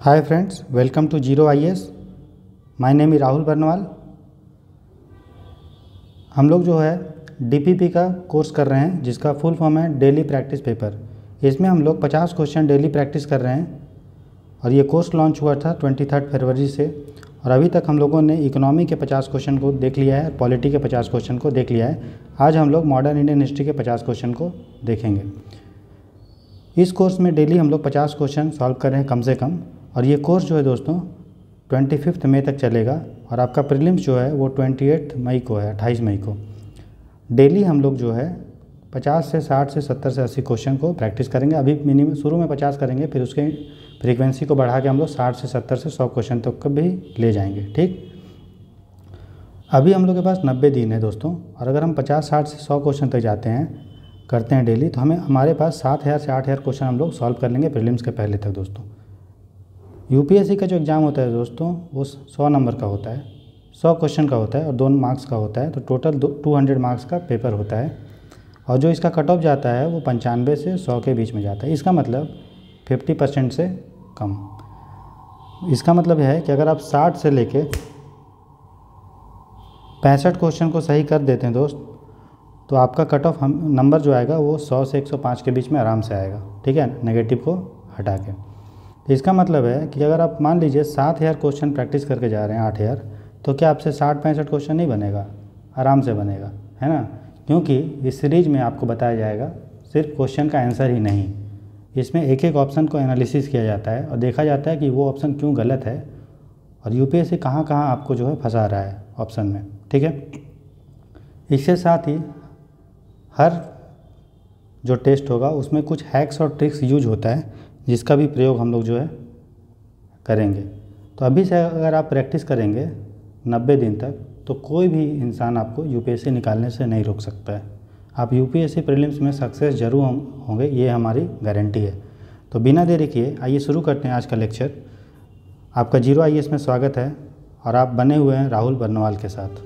Hi friends, welcome to zero IAS. My name is Rahul Barnwal. हम लोग जो है डीपीपी का कोर्स कर रहे हैं जिसका फुल फॉर्म है डेली प्रैक्टिस पेपर। इसमें हम लोग 50 क्वेश्चन डेली प्रैक्टिस कर रहे हैं और ये कोर्स लॉन्च हुआ था 23 फरवरी से। और अभी तक हम लोगों ने इकोनॉमी के 50 क्वेश्चन को देख लिया है, पॉलिटी के 50 क्वेश्चन को देख लिया है। आज हम लोग मॉडर्न इंडियन हिस्ट्री के 50 क्वेश्चन को देखेंगे। इस कोर्स में डेली हम लोग 50 क्वेश्चन सॉल्व कर रहे हैं कम से कम। और ये कोर्स जो है दोस्तों 25 मई तक चलेगा और आपका प्रीलिम्स जो है वो 28 मई को है, 28 मई को। डेली हम लोग जो है 50 से 60 से 70 से 80 क्वेश्चन को प्रैक्टिस करेंगे। अभी मिनिमम शुरू में 50 करेंगे, फिर उसके फ्रीक्वेंसी को बढ़ा के हम लोग 60 से 70 से 100 क्वेश्चन तक का भी ले जाएंगे। ठीक, अभी हम लोग के पास 90 दिन है दोस्तों। और अगर हम 50, 60 से 100 क्वेश्चन तक जाते हैं, करते हैं डेली, तो हमारे पास 7000 से 8000 क्वेश्चन हम लोग सॉल्व कर लेंगे प्रीलिम्स के पहले तक दोस्तों। यूपीएससी का जो एग्ज़ाम होता है दोस्तों वो 100 नंबर का होता है, 100 क्वेश्चन का होता है और 2 मार्क्स का होता है, तो टोटल 200 मार्क्स का पेपर होता है। और जो इसका कट ऑफ जाता है वो 95 से 100 के बीच में जाता है। इसका मतलब 50% से कम। इसका मतलब है कि अगर आप 60 से लेके 65 क्वेश्चन को सही कर देते हैं दोस्त, तो आपका कट ऑफ नंबर जो आएगा वो 100 से 105 के बीच में आराम से आएगा। ठीक है, नेगेटिव को हटा के। तो इसका मतलब है कि अगर आप मान लीजिए 7000 क्वेश्चन प्रैक्टिस करके जा रहे हैं 8000, तो क्या आपसे 60-65 क्वेश्चन नहीं बनेगा? आराम से बनेगा, है ना। क्योंकि इस सीरीज में आपको बताया जाएगा सिर्फ क्वेश्चन का आंसर ही नहीं, इसमें एक एक ऑप्शन को एनालिसिस किया जाता है और देखा जाता है कि वो ऑप्शन क्यों गलत है और यूपीएससी कहाँ कहाँ आपको जो है फंसा रहा है ऑप्शन में। ठीक है, इसके साथ ही हर जो टेस्ट होगा उसमें कुछ हैक्स और ट्रिक्स यूज होता है जिसका भी प्रयोग हम लोग जो है करेंगे। तो अभी से अगर आप प्रैक्टिस करेंगे 90 दिन तक, तो कोई भी इंसान आपको यूपीएससी निकालने से नहीं रोक सकता है। आप यूपीएससी प्रीलिम्स में सक्सेस जरूर होंगे, ये हमारी गारंटी है। तो बिना देरी किए आइए शुरू करते हैं आज का लेक्चर। आपका जीरो आईएएस में स्वागत है और आप बने हुए हैं राहुल बर्नवाल के साथ।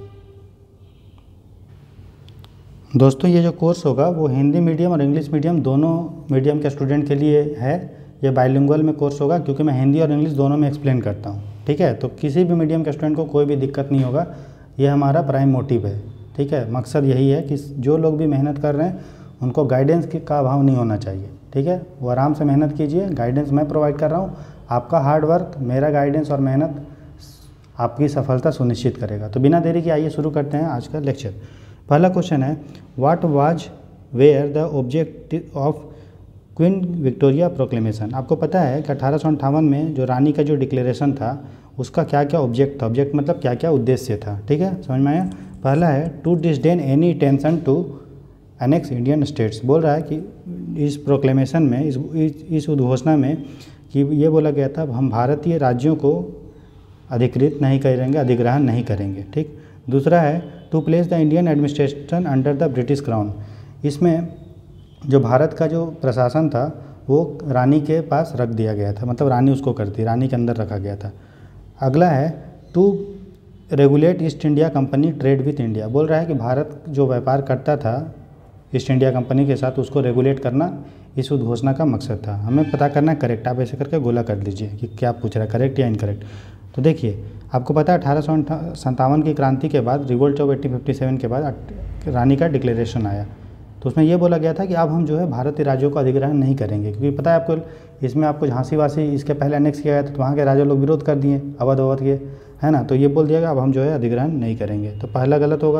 दोस्तों ये जो कोर्स होगा वो हिंदी मीडियम और इंग्लिश मीडियम दोनों मीडियम के स्टूडेंट के लिए है। ये बाइलिंगुअल में कोर्स होगा क्योंकि मैं हिंदी और इंग्लिश दोनों में एक्सप्लेन करता हूँ। ठीक है, तो किसी भी मीडियम के स्टूडेंट को कोई भी दिक्कत नहीं होगा, ये हमारा प्राइम मोटिव है। ठीक है, मकसद यही है कि जो लोग भी मेहनत कर रहे हैं उनको गाइडेंस का अभाव नहीं होना चाहिए। ठीक है, वो आराम से मेहनत कीजिए, गाइडेंस मैं प्रोवाइड कर रहा हूँ। आपका हार्ड वर्क, मेरा गाइडेंस और मेहनत आपकी सफलता सुनिश्चित करेगा। तो बिना देरी के आइए शुरू करते हैं आज का लेक्चर। पहला क्वेश्चन है, what was were the objective of Queen Victoria proclamation. आपको पता है कि 1858 में जो रानी का जो डिक्लेरेशन था उसका क्या क्या ऑब्जेक्ट था। ऑब्जेक्ट मतलब क्या क्या उद्देश्य था। ठीक है, समझ में आया। पहला है to disdain any tension to annex Indian states. बोल रहा है कि इस प्रोक्लेमेशन में, इस उद्घोषणा में कि ये बोला गया था हम भारतीय राज्यों को अधिकृत नहीं करेंगे, अधिग्रहण नहीं करेंगे। ठीक, दूसरा है to place the Indian administration under the British crown. इसमें जो भारत का जो प्रशासन था वो रानी के पास रख दिया गया था, मतलब रानी उसको करती, रानी के अंदर रखा गया था। अगला है to regulate East India company trade with India. बोल रहा है कि भारत जो व्यापार करता था ईस्ट इंडिया कंपनी के साथ, उसको रेगुलेट करना इस उद्घोषणा का मकसद था। हमें पता करना है करेक्ट। आप ऐसे करके गोला कर दीजिए कि क्या पूछ रहा है, करेक्ट या इनकरेक्ट। तो देखिए, आपको पता है 1857 की क्रांति के बाद, रिवोल्ट ऑफ 1857 के बाद रानी का डिक्लेरेशन आया। तो उसमें यह बोला गया था कि अब हम जो है भारतीय राज्यों को अधिग्रहण नहीं करेंगे, क्योंकि पता है आपको इसमें आपको झांसी वासी इसके पहले अनेक्स किया गया था, तो वहाँ के राजा लोग विरोध कर दिए, अवध अवध के, है ना। तो ये बोल दिया गया अब हम जो है अधिग्रहण नहीं करेंगे। तो पहला गलत होगा।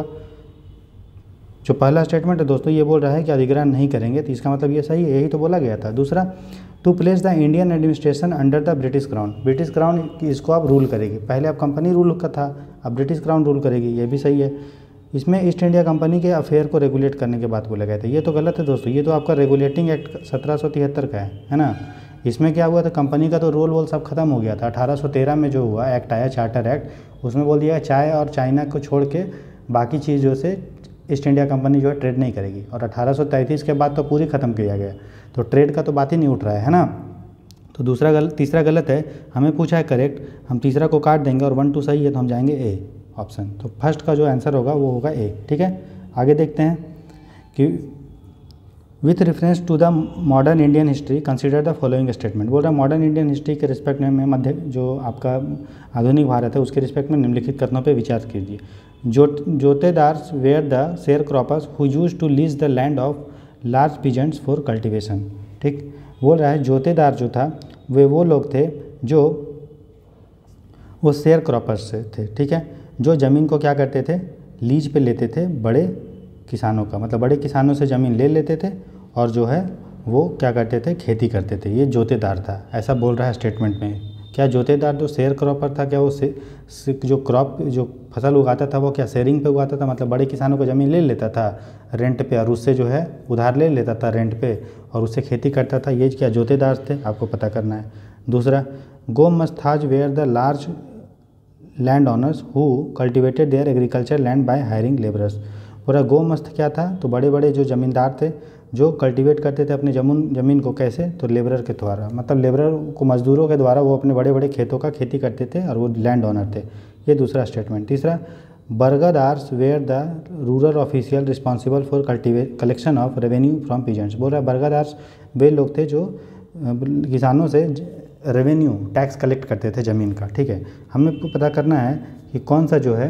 जो पहला स्टेटमेंट है दोस्तों ये बोल रहा है कि अधिग्रहण नहीं करेंगे, तो इसका मतलब ये सही है, यही तो बोला गया था। दूसरा, to place the Indian administration under the British crown. British crown इसको अब रूल करेगी। पहले अब कंपनी रूल का था, अब ब्रिटिश क्राउन रूल करेगी, ये भी सही है। इसमें ईस्ट इंडिया कंपनी के अफेयर को रेगुलेट करने के बाद बोला गया था, ये तो गलत है दोस्तों। ये तो आपका रेगुलेटिंग एक्ट 1773 का है ना। इसमें क्या हुआ था, कंपनी का तो रोल वोल सब खत्म हो गया था। 1813 में जो हुआ एक्ट आया, चार्टर एक्ट, उसमें बोल दिया चाय और चाइना को छोड़ के बाकी चीज़ों से ईस्ट इंडिया कंपनी जो है ट्रेड नहीं करेगी। और 1833 के बाद तो पूरी ख़त्म किया गया, तो ट्रेड का तो बात ही नहीं उठ रहा है ना। तो तीसरा गलत है। हमें पूछा है करेक्ट, हम तीसरा को काट देंगे और 1 2 सही है, तो हम जाएंगे ए ऑप्शन। तो फर्स्ट का जो आंसर होगा वो होगा ए। ठीक है, आगे देखते हैं कि with reference to the modern Indian history consider the following statement. बोल रहा है मॉडर्न इंडियन हिस्ट्री के रिस्पेक्ट में मध्य जो आपका आधुनिक भारत है उसके रिस्पेक्ट में निम्नलिखित कथनों पे विचार कीजिए। Jotedars were the sharecroppers who used to lease the land of large peasants for cultivation. ठीक, बोल रहा है जोतेदार जो था वे वो लोग थे जो वो शेयर क्रॉपर्स से थे। ठीक है, जो ज़मीन को क्या करते थे, लीज पे लेते थे बड़े किसानों का, मतलब बड़े किसानों से ज़मीन ले लेते थे और जो है वो क्या करते थे, खेती करते थे। ये जोतेदार था, ऐसा बोल रहा है स्टेटमेंट में। क्या जोतेदार जो शेयर क्रॉपर था, क्या वो जो क्रॉप जो फसल उगाता था वो क्या शेयरिंग पे उगाता था, मतलब बड़े किसानों को ज़मीन ले लेता था रेंट पे और उससे जो है उधार ले लेता था रेंट पे और उससे खेती करता था। ये क्या जोतेदार थे, आपको पता करना है। दूसरा, gomastas were the large land owners who cultivated their agriculture land by hiring labourers. पूरा गोमस्त क्या था, तो बड़े बड़े जो ज़मींदार थे जो कल्टीवेट करते थे अपने ज़मीन को, कैसे, तो लेबरर के द्वारा, मतलब लेबरर को मजदूरों के द्वारा वो अपने बड़े बड़े खेतों का खेती करते थे और वो लैंड ओनर थे। ये दूसरा स्टेटमेंट। तीसरा, bargadars were the rural official responsible for collection of revenue from peasants. बोल रहा है बर्गदार्स वे लोग थे जो किसानों से रेवेन्यू टैक्स कलेक्ट करते थे ज़मीन का। ठीक है, हमें पता करना है कि कौन सा जो है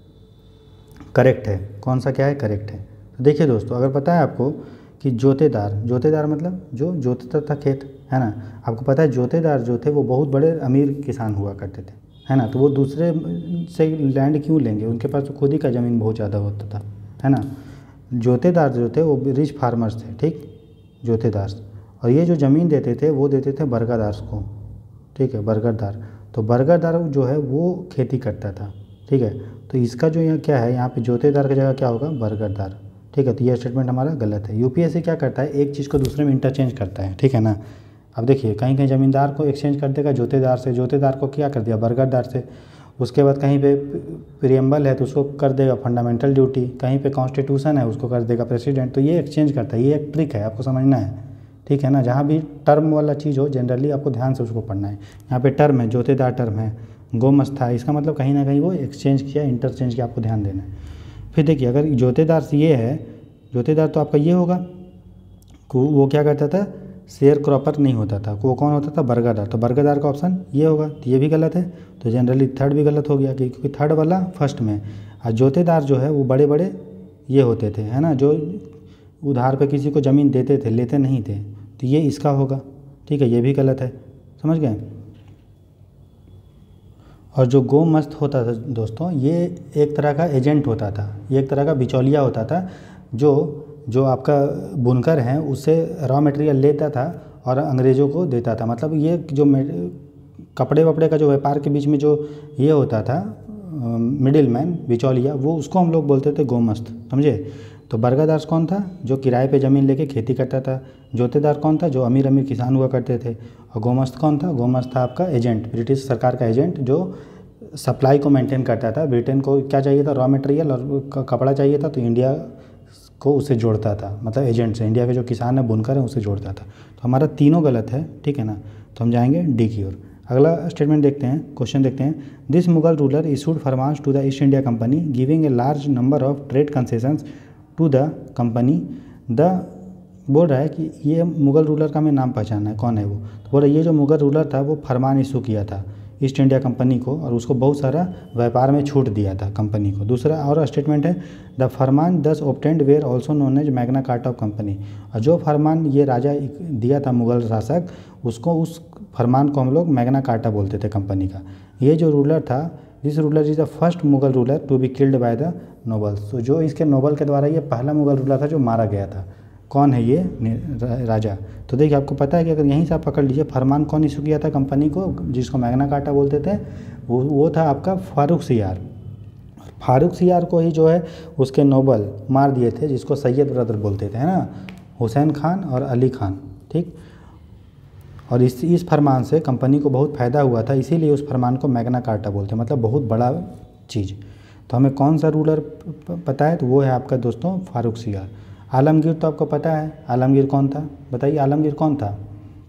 करेक्ट है, कौन सा क्या है करेक्ट है। तो देखिए दोस्तों, अगर पता है आपको कि जोतेदार मतलब जो जोतता था खेत, है ना, आपको पता है जोतेदार जो थे वो बहुत बड़े अमीर किसान हुआ करते थे, है ना, तो वो दूसरे से लैंड क्यों लेंगे, उनके पास तो खुद ही का ज़मीन बहुत ज़्यादा होता था, है ना। जोतेदार जो थे वो रिच फार्मर्स थे, ठीक, जोतेदार, और ये जो ज़मीन देते थे वो देते थे बर्गदार्स को। ठीक है, बर्गदार, तो बर्गदार जो है वो खेती करता था। ठीक है, तो इसका जो यहाँ क्या है, यहाँ पे जोतेदार की जगह क्या होगा, बर्गदार। ठीक है, तो ये स्टेटमेंट हमारा गलत है। यूपीएससी क्या करता है, एक चीज़ को दूसरे में इंटरचेंज करता है। ठीक है ना, अब देखिए कहीं कहीं ज़मींदार को एक्सचेंज कर देगा जोतेदार से, जोतेदार को क्या कर दिया बर्गदार से, उसके बाद कहीं पे प्रियम्बल है तो उसको कर देगा फंडामेंटल ड्यूटी, कहीं पे कॉन्स्टिट्यूशन है उसको कर देगा प्रेसिडेंट। तो ये एक्सचेंज करता है, ये एक ट्रिक है, आपको समझना है। ठीक है ना, जहाँ भी टर्म वाला चीज़ हो जनरली आपको ध्यान से उसको पढ़ना है। यहाँ पे टर्म है, जोतेदार टर्म है, गोमस्ता, इसका मतलब कहीं ना कहीं वो एक्सचेंज किया, इंटरचेंज किया, आपको ध्यान देना है। फिर देखिए, अगर जोतेदार से ये है, जोतेदार तो आपका ये होगा, वो क्या करता था, शेयर क्रॉपर नहीं होता था, वो कौन होता था, बर्गदार। तो बर्गदार का ऑप्शन ये होगा, तो ये भी गलत है, तो जनरली थर्ड भी गलत हो गया क्योंकि थर्ड वाला फर्स्ट में। और जोतेदार जो है वो बड़े बड़े ये होते थे, है ना, जो उधार पे किसी को ज़मीन देते थे, लेते नहीं थे, तो ये इसका होगा। ठीक है, ये भी गलत है, समझ गए। और जो गोमस्त होता था दोस्तों, ये एक तरह का एजेंट होता था, ये एक तरह का बिचौलिया होता था, जो आपका बुनकर हैं उससे रॉ मटेरियल लेता था और अंग्रेज़ों को देता था। मतलब ये जो कपड़े वपड़े का जो व्यापार के बीच में जो ये होता था मिडिल मैन, बिचौलिया, वो उसको हम लोग बोलते थे गोमस्त, समझे। तो बर्गदार कौन था, जो किराए पे ज़मीन लेके खेती करता था। जोतेदार कौन था, जो अमीर अमीर किसान हुआ करते थे। और गोमस्त कौन था, गोमस्त था आपका एजेंट, ब्रिटिश सरकार का एजेंट, जो सप्लाई को मेंटेन करता था। ब्रिटेन को क्या चाहिए था, रॉ मटेरियल और कपड़ा चाहिए था, तो इंडिया को उसे जोड़ता था, मतलब एजेंट से, इंडिया के जो किसान है बुनकर है उसे जोड़ता था। तो हमारा तीनों गलत है, ठीक है ना, तो हम जाएंगे डी की ओर। अगला स्टेटमेंट देखते हैं, क्वेश्चन देखते हैं। This Mughal ruler issued farmans to the East India company giving a large number of trade concessions to the company. बोल रहा है कि ये मुगल रूलर का हमें नाम पहचानना है, कौन है वो। तो बोल रहा है ये जो मुगल रूलर था वो फरमान इशू किया था ईस्ट इंडिया कंपनी को और उसको बहुत सारा व्यापार में छूट दिया था कंपनी को। दूसरा और स्टेटमेंट है, the farman thus obtained were also known as Magna Carta of company. और जो फरमान ये राजा दिया था मुगल शासक, उसको उस फरमान को हम लोग मैग्ना कार्टा बोलते थे कंपनी का। ये जो रूलर था, this ruler is the first Mughal ruler to be killed by the nobles. तो जो इसके नोबल के द्वारा ये पहला मुगल रूलर था जो मारा गया था। कौन है ये राजा। तो देखिए आपको पता है कि अगर यहीं से आप पकड़ लीजिए, फरमान कौन इशू किया था कंपनी को, जिसको मैग्ना कार्टा बोलते थे, वो था आपका फारूक सियार। फारूक सियार को ही जो है उसके नोबल मार दिए थे, जिसको सैयद ब्रदर बोलते थे, है ना, हुसैन खान और अली खान, ठीक। और इस फरमान से कंपनी को बहुत फ़ायदा हुआ था, इसीलिए उस फरमान को मैग्ना कार्टा बोलते हैं, मतलब बहुत बड़ा चीज़। तो हमें कौन सा रूलर पता है, तो वो है आपका दोस्तों फारूक सियार। आलमगीर तो आपको पता है, आलमगीर कौन था, बताइए आलमगीर कौन था।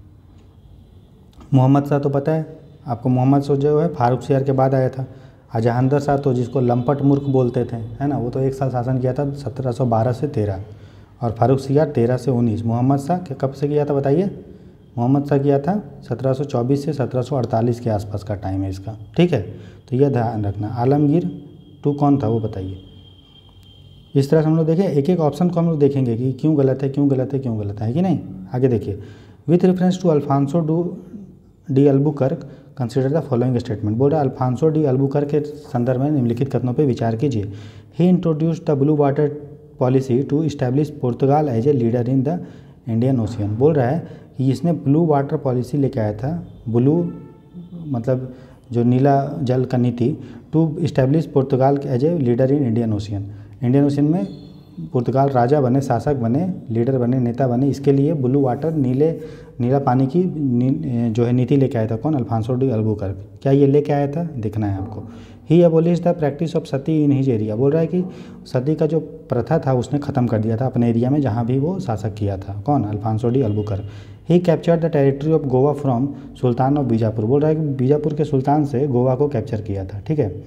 मोहम्मद शाह तो पता है आपको, मोहम्मद शाह जो है फारूक सियार के बाद आया था। जहांगीर शाह तो जिसको लंपट मूर्ख बोलते थे, है ना, वो तो 1 साल शासन किया था 1712 से 13। और फारूक सियार 13 से 19। मोहम्मद शाह कब से किया था बताइए? मोहम्मद शाह किया था 1724 से 1748 के आसपास का टाइम है इसका, ठीक है। तो यह ध्यान रखना। आलमगीर टू कौन था वो बताइए। इस तरह से हम लोग देखें, एक एक ऑप्शन को हम लोग देखेंगे कि क्यों गलत है, क्यों गलत है, क्यों गलत है कि नहीं। आगे देखिए, with reference to Alfonso de Albuquerque consider the following statement. बोल रहा है अल्फांसो डी अल्बुकर्क के संदर्भ में निम्नलिखित कथनों पर विचार कीजिए। He introduced the blue water policy to establish Portugal as a leader in the Indian Ocean. बोल रहा है कि इसने ब्लू वाटर पॉलिसी लेके आया था, ब्लू मतलब जो नीला जल का नीति, to establish Portugal as a leader in Indian Ocean. Indian Ocean में पुर्तगाल राजा बने, शासक बने, लीडर बने, नेता बने, इसके लिए ब्लू वाटर नीला पानी की जो है नीति लेके आया था। कौन? Alfonso de Albuquerque. क्या ये लेके आया था? देखना है आपको। He abolish the practice of sati in his area. बोल रहा है कि सती का जो प्रथा था उसने ख़त्म कर दिया था अपने एरिया में जहाँ भी वो शासक किया था। कौन? Alfonso de Albuquerque. He captured the territory of Goa from sultan of Bijapur. बोल रहा है कि बीजापुर के सुल्तान से गोवा को कैप्चर किया था, ठीक है।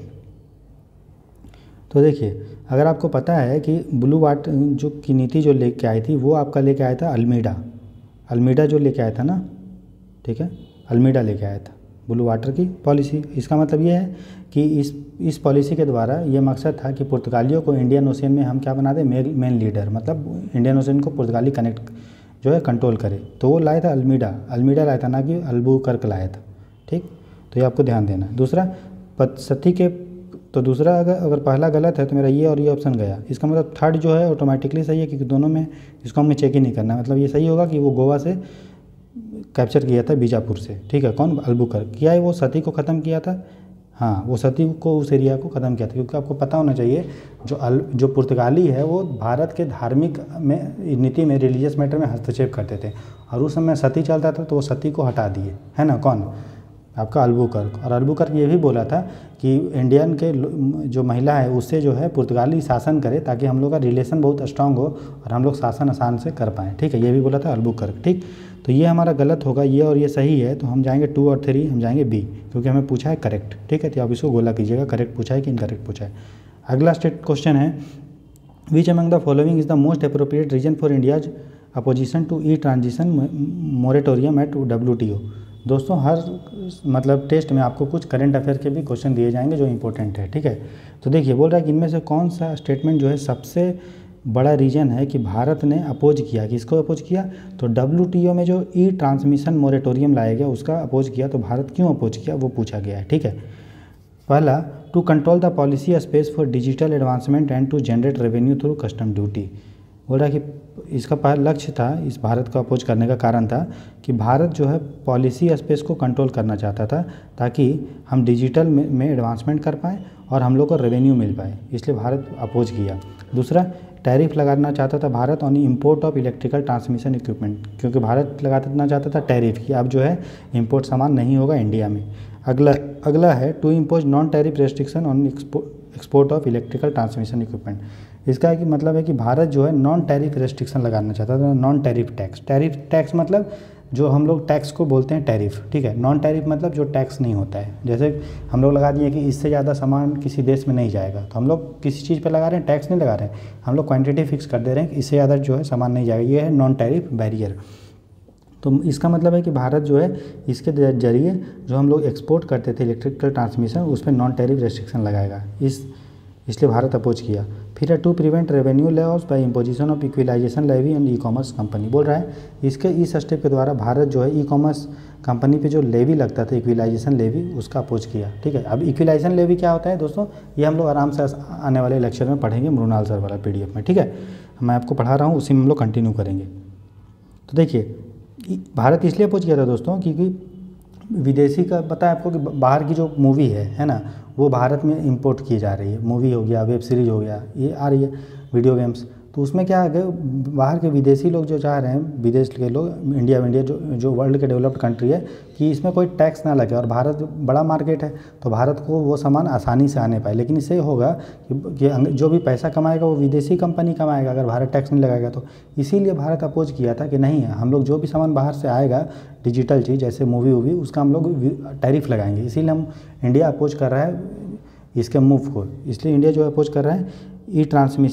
तो देखिए, अगर आपको पता है कि ब्लू वाटर जो की नीति जो लेके आई थी वो आपका लेके आया था अल्मीडा जो लेके आया था ना, ठीक है, अल्मीडा लेके आया था ब्लू वाटर की पॉलिसी। इसका मतलब ये है कि इस पॉलिसी के द्वारा ये मकसद था कि पुर्तगालियों को इंडियन ओशियन में हम क्या बना दें? मेन लीडर, मतलब इंडियन ओशियन को पुर्तगाली कनेक्ट जो है कंट्रोल करे। तो वो लाया था अल्मीडा लाया था, ना कि अल्बुकर्क लाया था, ठीक। तो ये आपको ध्यान देना है। दूसरा, सती के, तो दूसरा अगर पहला गलत है तो मेरा ये और ये ऑप्शन गया। इसका मतलब थर्ड जो है ऑटोमेटिकली सही है, क्योंकि दोनों में इसको हमें चेक ही नहीं करना। मतलब ये सही होगा कि वो गोवा से कैप्चर किया था बीजापुर से, ठीक है। कौन? अल्बुकर्क। किया है वो सती को ख़त्म किया था, हाँ, वो सती को उस एरिया को ख़त्म किया था। क्योंकि आपको पता होना चाहिए जो पुर्तगाली है वो भारत के धार्मिक में नीति में, रिलीजियस मैटर में हस्तक्षेप करते थे, और उस समय सती चलता था तो वो सती को हटा दिए, है ना। कौन? आपका अल्बुकर्क। और अल्बुकर्क ये भी बोला था कि इंडियन के जो महिला है उससे जो है पुर्तगाली शासन करे, ताकि हम लोग का रिलेशन बहुत स्ट्रांग हो और हम लोग शासन आसान से कर पाएँ, ठीक है। ये भी बोला था अल्बुकर्क, ठीक। तो ये हमारा गलत होगा, ये और ये सही है। तो हम जाएंगे 2 और 3, हम जाएंगे बी, क्योंकि हमें पूछा है करेक्ट, ठीक है। तो आप इसको गोला कीजिएगा, करेक्ट पूछा है कि इनकरेक्ट पूछा है। अगला क्वेश्चन है, which among the following is the most appropriate reason for India's opposition to e transition moratorium at WTO। दोस्तों, हर मतलब टेस्ट में आपको कुछ करंट अफेयर के भी क्वेश्चन दिए जाएंगे जो इंपॉर्टेंट है, ठीक है। तो देखिए, बोल रहा है कि इनमें से कौन सा स्टेटमेंट जो है सबसे बड़ा रीजन है कि भारत ने अपोज किया। किसको अपोज किया? तो WTO में जो ई ट्रांसमिशन मोरेटोरियम लाया गया उसका अपोज किया। तो भारत क्यों अपोज किया वो पूछा गया है, ठीक है। पहला, to control the policy space for digital advancement and to generate revenue through custom duty. बोल रहा है कि इसका पहला लक्ष्य था, इस भारत को अपोज करने का कारण था कि भारत जो है पॉलिसी स्पेस को कंट्रोल करना चाहता था, ताकि हम डिजिटल में एडवांसमेंट कर पाएँ और हम लोग को रेवेन्यू मिल पाए, इसलिए भारत अपोज किया। दूसरा, टैरिफ लगाना चाहता था Bharat on import of electrical transmission equipment, क्योंकि भारत लगाना चाहता था टैरिफ की, अब जो है इंपोर्ट सामान नहीं होगा इंडिया में। अगला है, to impose non tariff restriction on export of electrical transmission equipment. इसका कि मतलब है कि भारत जो है नॉन टैरिफ रेस्ट्रिक्शन लगाना चाहता था, non tariff tax. Tariff tax मतलब जो हम लोग टैक्स को बोलते हैं टैरिफ, ठीक है। नॉन टैरिफ मतलब जो टैक्स नहीं होता है। जैसे हम लोग लगा दिए कि इससे ज़्यादा सामान किसी देश में नहीं जाएगा, तो हम लोग किसी चीज़ पे लगा रहे हैं, टैक्स नहीं लगा रहे हैं, हम लोग क्वांटिटी फिक्स कर दे रहे हैं कि इससे ज़्यादा जो है सामान नहीं जाएगा। ये है नॉन टैरिफ बैरियर। तो इसका मतलब है कि भारत जो है इसके जरिए जो हम लोग एक्सपोर्ट करते थे इलेक्ट्रिकल ट्रांसमिशन, उस पर नॉन टैरिफ रेस्ट्रिक्शन लगाएगा, इसलिए भारत अपोज किया। फिर है, to prevent revenue loss by imposition of equalisation levy and e-commerce company. बोल रहा है इसके इस स्टेप के द्वारा भारत जो है ई-कॉमर्स कंपनी पे जो लेवी लगता था, इक्विलाइजेशन लेवी, उसका अपोज किया, ठीक है। अब इक्विलाइजेशन लेवी क्या होता है दोस्तों, ये हम लोग आराम से आने वाले लेक्चर में पढ़ेंगे, मृणाल सर वाला PDF में, ठीक है। मैं आपको पढ़ा रहा हूँ, उसी में हम लोग कंटिन्यू करेंगे। तो देखिए, भारत इसलिए अपोज किया था दोस्तों क्योंकि विदेशी का पता है आपको कि बाहर की जो मूवी है ना, वो भारत में इंपोर्ट की जा रही है। मूवी हो गया, वेब सीरीज़ हो गया, ये आ रही है, वीडियो गेम्स। तो उसमें क्या है, बाहर के विदेशी लोग जो चाह रहे हैं, विदेश के लोग, इंडिया जो वर्ल्ड के डेवलप्ड कंट्री है, कि इसमें कोई टैक्स ना लगे, और भारत बड़ा मार्केट है तो भारत को वो सामान आसानी से आने पाए। लेकिन इससे होगा कि जो भी पैसा कमाएगा वो विदेशी कंपनी कमाएगा, अगर भारत टैक्स नहीं लगाएगा तो। इसीलिए भारत अपोज किया था कि नहीं, हम लोग जो भी सामान बाहर से आएगा डिजिटल चीज़ जैसे मूवी उसका हम लोग टैरिफ लगाएंगे। इसीलिए हम इंडिया अपोज कर रहा है इसके मूव को, इसलिए इंडिया जो अपोज कर रहा है ई ट्रांसमिशन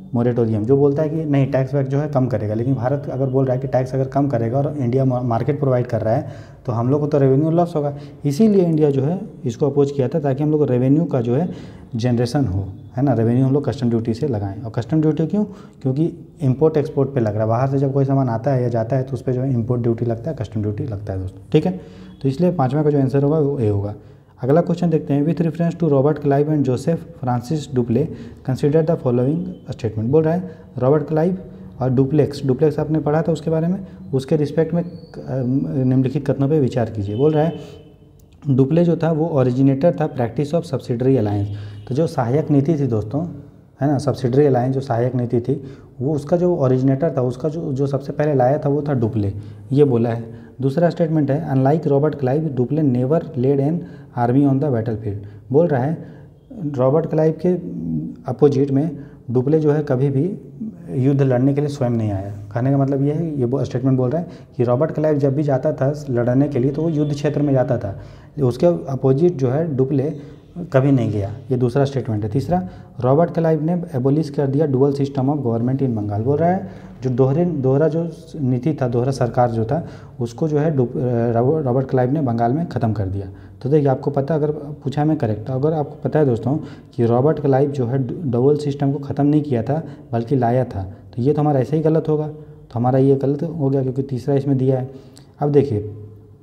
मोरेटोरियम, जो बोलता है कि नहीं टैक्स वैक्स जो है कम करेगा। लेकिन भारत अगर बोल रहा है कि टैक्स अगर कम करेगा और इंडिया मार्केट प्रोवाइड कर रहा है तो हम लोग को तो रेवेन्यू लॉस होगा। इसीलिए इंडिया जो है इसको अपोज किया था, ताकि हम लोग को रेवेन्यू का जो है जनरेशन हो, है ना। रेवेन्यू हम लोग कस्टम ड्यूटी से लगाएं। और कस्टम ड्यूटी क्यों? क्योंकि इंपोर्ट एक्सपोर्ट पे लग रहा है, बाहर से जब कोई सामान आता है या जाता है तो उस पर जो है इंपोर्ट ड्यूटी लगता है, कस्टम ड्यूटी लगता है दोस्तों, ठीक है। तो इसलिए पाँचवा का जो आंसर होगा वो ए होगा। अगला क्वेश्चन देखते हैं। With reference to Robert Clive and Joseph Francis Dupleix consider the following statement. बोल रहा है रॉबर्ट क्लाइव और डुप्लेक्स आपने पढ़ा था उसके बारे में, उसके रिस्पेक्ट में निम्नलिखित कथनों पे विचार कीजिए। बोल रहा है डुप्ले जो था वो ओरिजिनेटर था प्रैक्टिस ऑफ सब्सिडरी अलायंस। तो जो सहायक नीति थी दोस्तों, है ना, सब्सिडरी अलायंस जो सहायक नीति थी वो उसका जो ओरिजिनेटर था, उसका जो सबसे पहले लाया था वो था डुप्ले, ये बोला है। दूसरा स्टेटमेंट है unlike Robert Clive Dupleix never led an army on the battlefield. बोल रहा है रॉबर्ट क्लाइव के अपोजिट में डुप्ले जो है कभी भी युद्ध लड़ने के लिए स्वयं नहीं आया। कहने का मतलब ये है, ये स्टेटमेंट बोल रहा है कि रॉबर्ट क्लाइव जब भी जाता था लड़ने के लिए तो वो युद्ध क्षेत्र में जाता था, उसके अपोजिट जो है डुप्ले कभी नहीं गया। ये दूसरा स्टेटमेंट है। तीसरा, रॉबर्ट क्लाइव ने एबोलिश कर दिया dual system of government in Bengal. बोल रहा है जो दोहरा जो नीति था, दोहरा सरकार जो था उसको जो है रॉबर्ट क्लाइव ने बंगाल में ख़त्म कर दिया। तो देखिए आपको पता, अगर पूछा मैं करेक्ट, तो अगर आपको पता है दोस्तों कि रॉबर्ट क्लाइव जो है डुअल सिस्टम को ख़त्म नहीं किया था बल्कि लाया था, तो ये तो हमारा ऐसे ही गलत होगा। तो हमारा ये गलत हो गया क्योंकि तीसरा इसमें दिया है। अब देखिए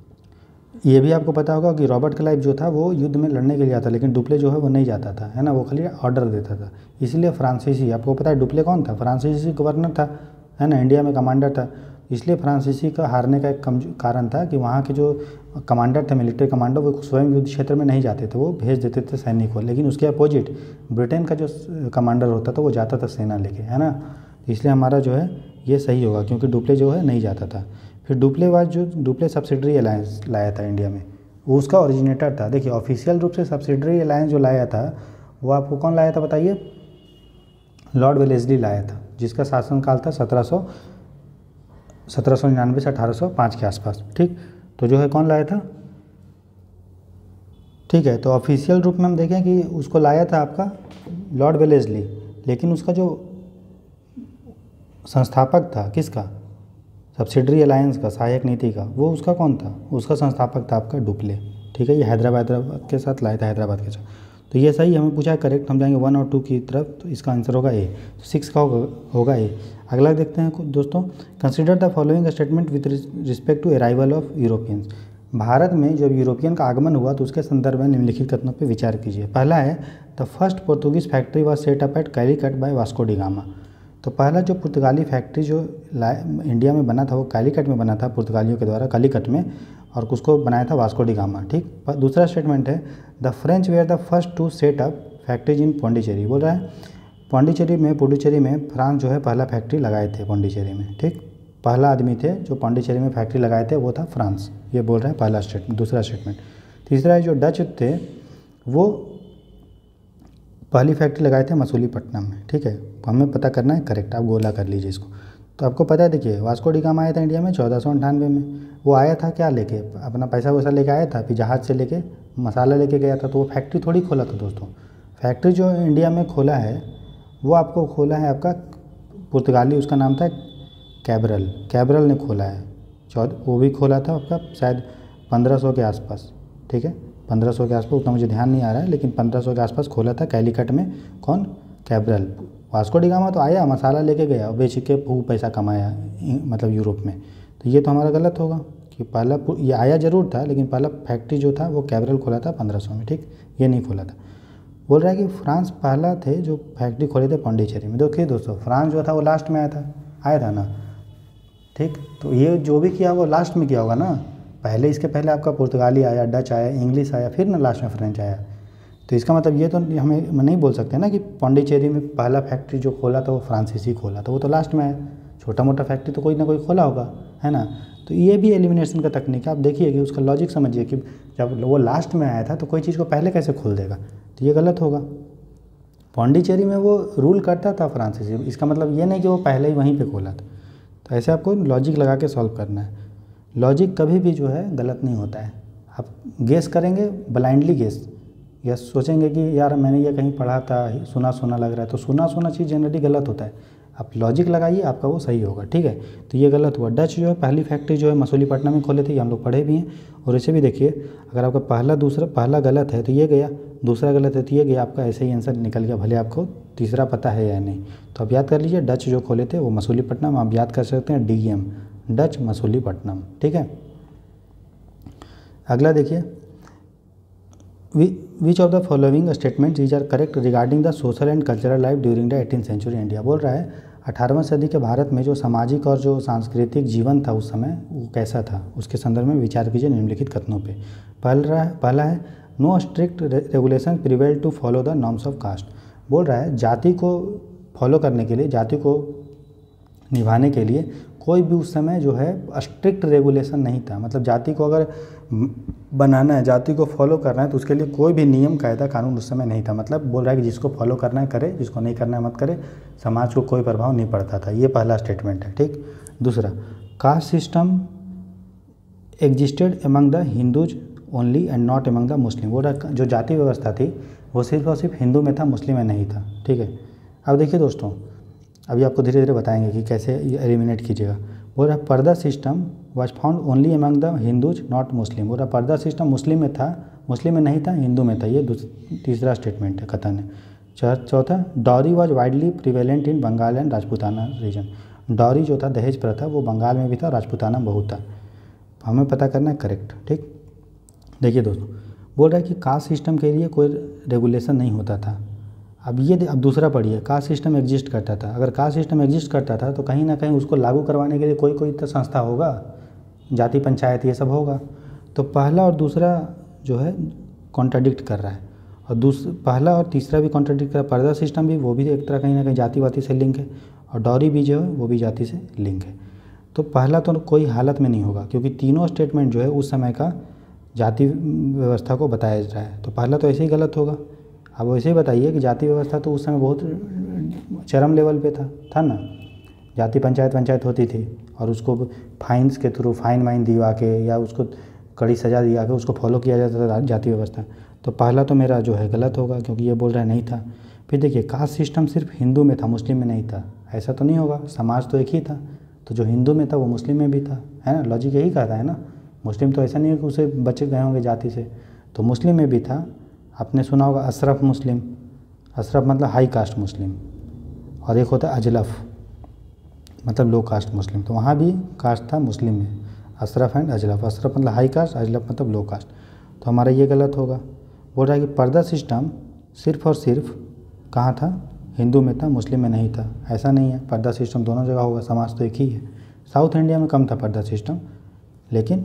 ये भी आपको पता होगा कि रॉबर्ट क्लाइव जो था वो युद्ध में लड़ने के लिए आता, लेकिन डुप्ले जो है वो नहीं जाता था, है ना, वो खाली ऑर्डर देता था। इसलिए फ्रांसीसी, आपको पता है डुप्ले कौन था? फ्रांसीसी गवर्नर था, है ना, इंडिया में कमांडर था। इसलिए फ्रांसीसी का हारने का एक कारण था कि वहाँ के जो कमांडर थे, मिलिट्री कमांडर, वो स्वयं युद्ध क्षेत्र में नहीं जाते थे, वो भेज देते थे सैनिक को। लेकिन उसके अपोजिट ब्रिटेन का जो कमांडर होता था वो जाता था सेना लेके, है ना। इसलिए हमारा जो है ये सही होगा क्योंकि डुप्ले जो है नहीं जाता था। फिर डुप्ले सब्सिडरी अलायंस लाया था इंडिया में, वो उसका ओरिजिनेटर था। देखिए ऑफिशियल रूप से सब्सिडरी अलायंस जो लाया था वो आपको कौन लाया था बताइए? लॉर्ड वेलेस्ली लाया था, जिसका शासनकाल था 1799 से 1805 के आसपास, ठीक। तो जो है कौन लाया था? ठीक है, तो ऑफिशियल रूप में हम देखें कि उसको लाया था आपका लॉर्ड वेलेस्ली, लेकिन उसका जो संस्थापक था किसका? सब्सिडरी अलायंस का, सहायक नीति का, वो उसका कौन था? उसका संस्थापक था आपका डुप्ले, ठीक है। ये हैदराबाद के साथ लाया था, हैदराबाद के साथ। तो ये सही हमें पूछा है करेक्ट, हम जाएंगे 1 और 2 की तरफ, तो इसका आंसर होगा ए। तो 6 का होगा ए। अगला देखते हैं दोस्तों। Consider the following statement with respect to arrival of Europeans. Bharat में जब यूरोपियन का आगमन हुआ तो उसके संदर्भ में निम्नलिखित कथनों पर विचार कीजिए। पहला है the first Portuguese factory was set up at Calicut by Vasco da Gama. तो पहला जो पुर्तगाली फैक्ट्री जो इंडिया में बना था वो कैलीकट में बना था, पुर्तगालियों के द्वारा कैलीकट में, और उसको बनाया था वास्को डी गामा, ठीक। दूसरा स्टेटमेंट है the French were the first to set up factories in Pondicherry. बोल रहा है पुडुचेरी में फ्रांस जो है पहला फैक्ट्री लगाए थे पौंडीचेरी में, ठीक। पहला आदमी थे जो पौंडीचेरी में फैक्ट्री लगाए थे वो था फ्रांस, ये बोल रहा है पहला स्टेटमेंट। दूसरा स्टेटमेंट। तीसरा है जो डच थे वो पहली फैक्ट्री लगाए थे मसूलीपट्टनम में, ठीक है। हमें पता करना है करेक्ट, आप गोला कर लीजिए इसको। तो आपको पता है, देखिए वास्को डी गामा आया था इंडिया में 1498 में। वो आया था क्या लेके? अपना पैसा वैसा लेके आया था, फिर जहाज़ से लेके मसाला लेके गया था, तो वो फैक्ट्री थोड़ी खोला था दोस्तों। फैक्ट्री जो इंडिया में खोला है वो आपको खोला है आपका पुर्तगाली, उसका नाम था कैब्रल ने खोला है। वो भी खोला था आपका शायद 1500 के आसपास, ठीक है, 1500 के आसपास, उतना मुझे ध्यान नहीं आ रहा है, लेकिन 1500 के आसपास खोला था कैलीकट में। कौन? कैब्रल। वास्को डी गामा तो आया, मसाला लेके गया, बेच के खूब पैसा कमाया मतलब यूरोप में। तो ये तो हमारा गलत होगा कि पहला ये आया ज़रूर था लेकिन पहला फैक्ट्री जो था वो कैब्रल खोला था 1500 में, ठीक, ये नहीं खोला था। बोल रहा है कि फ्रांस पहला थे जो फैक्ट्री खोले थे पौंडीचेरी में। देखिए दोस्तों फ्रांस जो था वो लास्ट में आया था ना, ठीक। तो ये जो भी किया वो लास्ट में किया होगा ना, पहले इसके पहले आपका पुर्तगाली आया, डच आया, इंग्लिश आया, फिर ना लास्ट में फ्रेंच आया। तो इसका मतलब ये तो हमें नहीं बोल सकते ना कि पौंडीचेरी में पहला फैक्ट्री जो खोला था वो फ्रांसीसी खोला था, वो तो लास्ट में आया। छोटा मोटा फैक्ट्री तो कोई ना कोई खोला होगा, है ना। तो ये भी एलिमिनेशन का तकनीक है। आप देखिए कि उसका लॉजिक समझिए कि जब वो लास्ट में आया था तो कोई चीज़ को पहले कैसे खोल देगा, तो ये गलत होगा। पौंडीचेरी में वो रूल करता था फ्रांसीसी, इसका मतलब ये नहीं कि वो पहले ही वहीं पर खोला था। तो ऐसे आपको लॉजिक लगा के सॉल्व करना है। लॉजिक कभी भी जो है गलत नहीं होता है। आप गेस करेंगे, ब्लाइंडली गेस, या सोचेंगे कि यार मैंने ये कहीं पढ़ा था, सुना सुना लग रहा है, तो सुना सुना चीज़ जनरली गलत होता है। आप लॉजिक लगाइए, आपका वो सही होगा, ठीक है। तो ये गलत हुआ। डच जो है पहली फैक्ट्री जो है मसूलीपट्टनम में खोले थे, ये हम लोग पढ़े भी हैं। और इसे भी देखिए, अगर आपका पहला गलत है तो ये गया, दूसरा गलत है तो ये गया, आपका ऐसे ही आंसर निकल गया, भले आपको तीसरा पता है या नहीं। तो आप याद कर लीजिए, डच जो खोले थे वो मसूलीपट्टनम, आप याद कर सकते हैं DEM, डच मसूलीपट्टनम, ठीक है। अगला देखिए, which of the following statements is are correct regarding the social and cultural life during the 18th century India. बोल रहा है 18वीं सदी के भारत में जो सामाजिक और जो सांस्कृतिक जीवन था उस समय वो कैसा था, उसके संदर्भ में विचार कीजिए निम्नलिखित कथनों पे। पहला है no strict regulation prevail to follow the norms of caste. बोल रहा है जाति को फॉलो करने के लिए, जाति को निभाने के लिए कोई भी उस समय जो है स्ट्रिक्ट रेगुलेशन नहीं था। मतलब जाति को अगर बनाना है, जाति को फॉलो करना है, तो उसके लिए कोई भी नियम कायदा कानून उस समय नहीं था। मतलब बोल रहा है कि जिसको फॉलो करना है करे, जिसको नहीं करना है मत करे, समाज को कोई प्रभाव नहीं पड़ता था। ये पहला स्टेटमेंट है, ठीक। दूसरा, caste system existed among the Hindus only and not among the Muslim. बोल रहा है जो जाति व्यवस्था थी वो सिर्फ और सिर्फ हिंदू में था, मुस्लिम में नहीं था, ठीक है। अब देखिए दोस्तों, अभी आपको धीरे धीरे बताएंगे कि कैसे एलिमिनेट कीजिएगा। बोल रहा purdah system was found only among the Hindus not Muslim. बोल रहा पर्दा सिस्टम मुस्लिम में था, मुस्लिम में नहीं था, हिंदू में था। ये तीसरा स्टेटमेंट है, कथन है। चौथा, dowry was widely prevalent in Bengal and Rajputana region. Dowry जो था, दहेज प्रथा, वो बंगाल में भी था, राजपूताना में बहुत था। हमें पता करना है करेक्ट, ठीक। देखिए दोस्तों, बोल रहा है कि कास्ट सिस्टम के लिए कोई रेगुलेशन नहीं होता था। अब दूसरा पढ़िए, कास्ट सिस्टम एग्जिस्ट करता था। अगर कास्ट सिस्टम एग्जिस्ट करता था तो कहीं ना कहीं उसको लागू करवाने के लिए कोई तो संस्था होगा, जाति पंचायत ये सब होगा। तो पहला और दूसरा जो है कॉन्ट्राडिक्ट कर रहा है, और पहला और तीसरा भी कॉन्ट्राडिक्ट कर रहा है। पर्दा सिस्टम भी, वो भी एक तरह कहीं ना कहीं जाति वाति से लिंक है, और डॉरी भी जो है वो भी जाति से लिंक है। तो पहला तो कोई हालत में नहीं होगा, क्योंकि तीनों स्टेटमेंट जो है उस समय का जाति व्यवस्था को बताया जा रहा है। तो पहला तो ऐसे ही गलत होगा। अब वैसे ही बताइए कि जाति व्यवस्था तो उस समय बहुत चरम लेवल पे था ना। जाति पंचायत होती थी, और उसको फाइन्स के थ्रू फाइन वाइन दिवा के या उसको कड़ी सज़ा दिया के उसको फॉलो किया जाता था जाति व्यवस्था। तो पहला तो मेरा जो है गलत होगा, क्योंकि ये बोल रहा है नहीं था। फिर देखिए, कास्ट सिस्टम सिर्फ हिंदू में था, मुस्लिम में नहीं था, ऐसा तो नहीं होगा। समाज तो एक ही था, तो जो हिंदू में था वो मुस्लिम में भी था, है ना। लॉजिक यही कहता है ना। मुस्लिम तो ऐसा नहीं है कि उसे बचे गए होंगे जाति से, तो मुस्लिम में भी था। आपने सुना होगा अशरफ मुस्लिम, अशरफ मतलब हाई कास्ट मुस्लिम, और एक होता है अजलफ मतलब लो कास्ट मुस्लिम। तो वहाँ भी कास्ट था मुस्लिम में, अशरफ एंड अजलफ। अशरफ मतलब हाई कास्ट, अजलफ मतलब लो कास्ट। तो हमारा ये गलत होगा। बोल रहा है कि पर्दा सिस्टम सिर्फ और सिर्फ कहाँ था, हिंदू में था, मुस्लिम में नहीं था। ऐसा नहीं है, पर्दा सिस्टम दोनों जगह होगा, समाज तो एक ही है। साउथ इंडिया में कम था पर्दा सिस्टम, लेकिन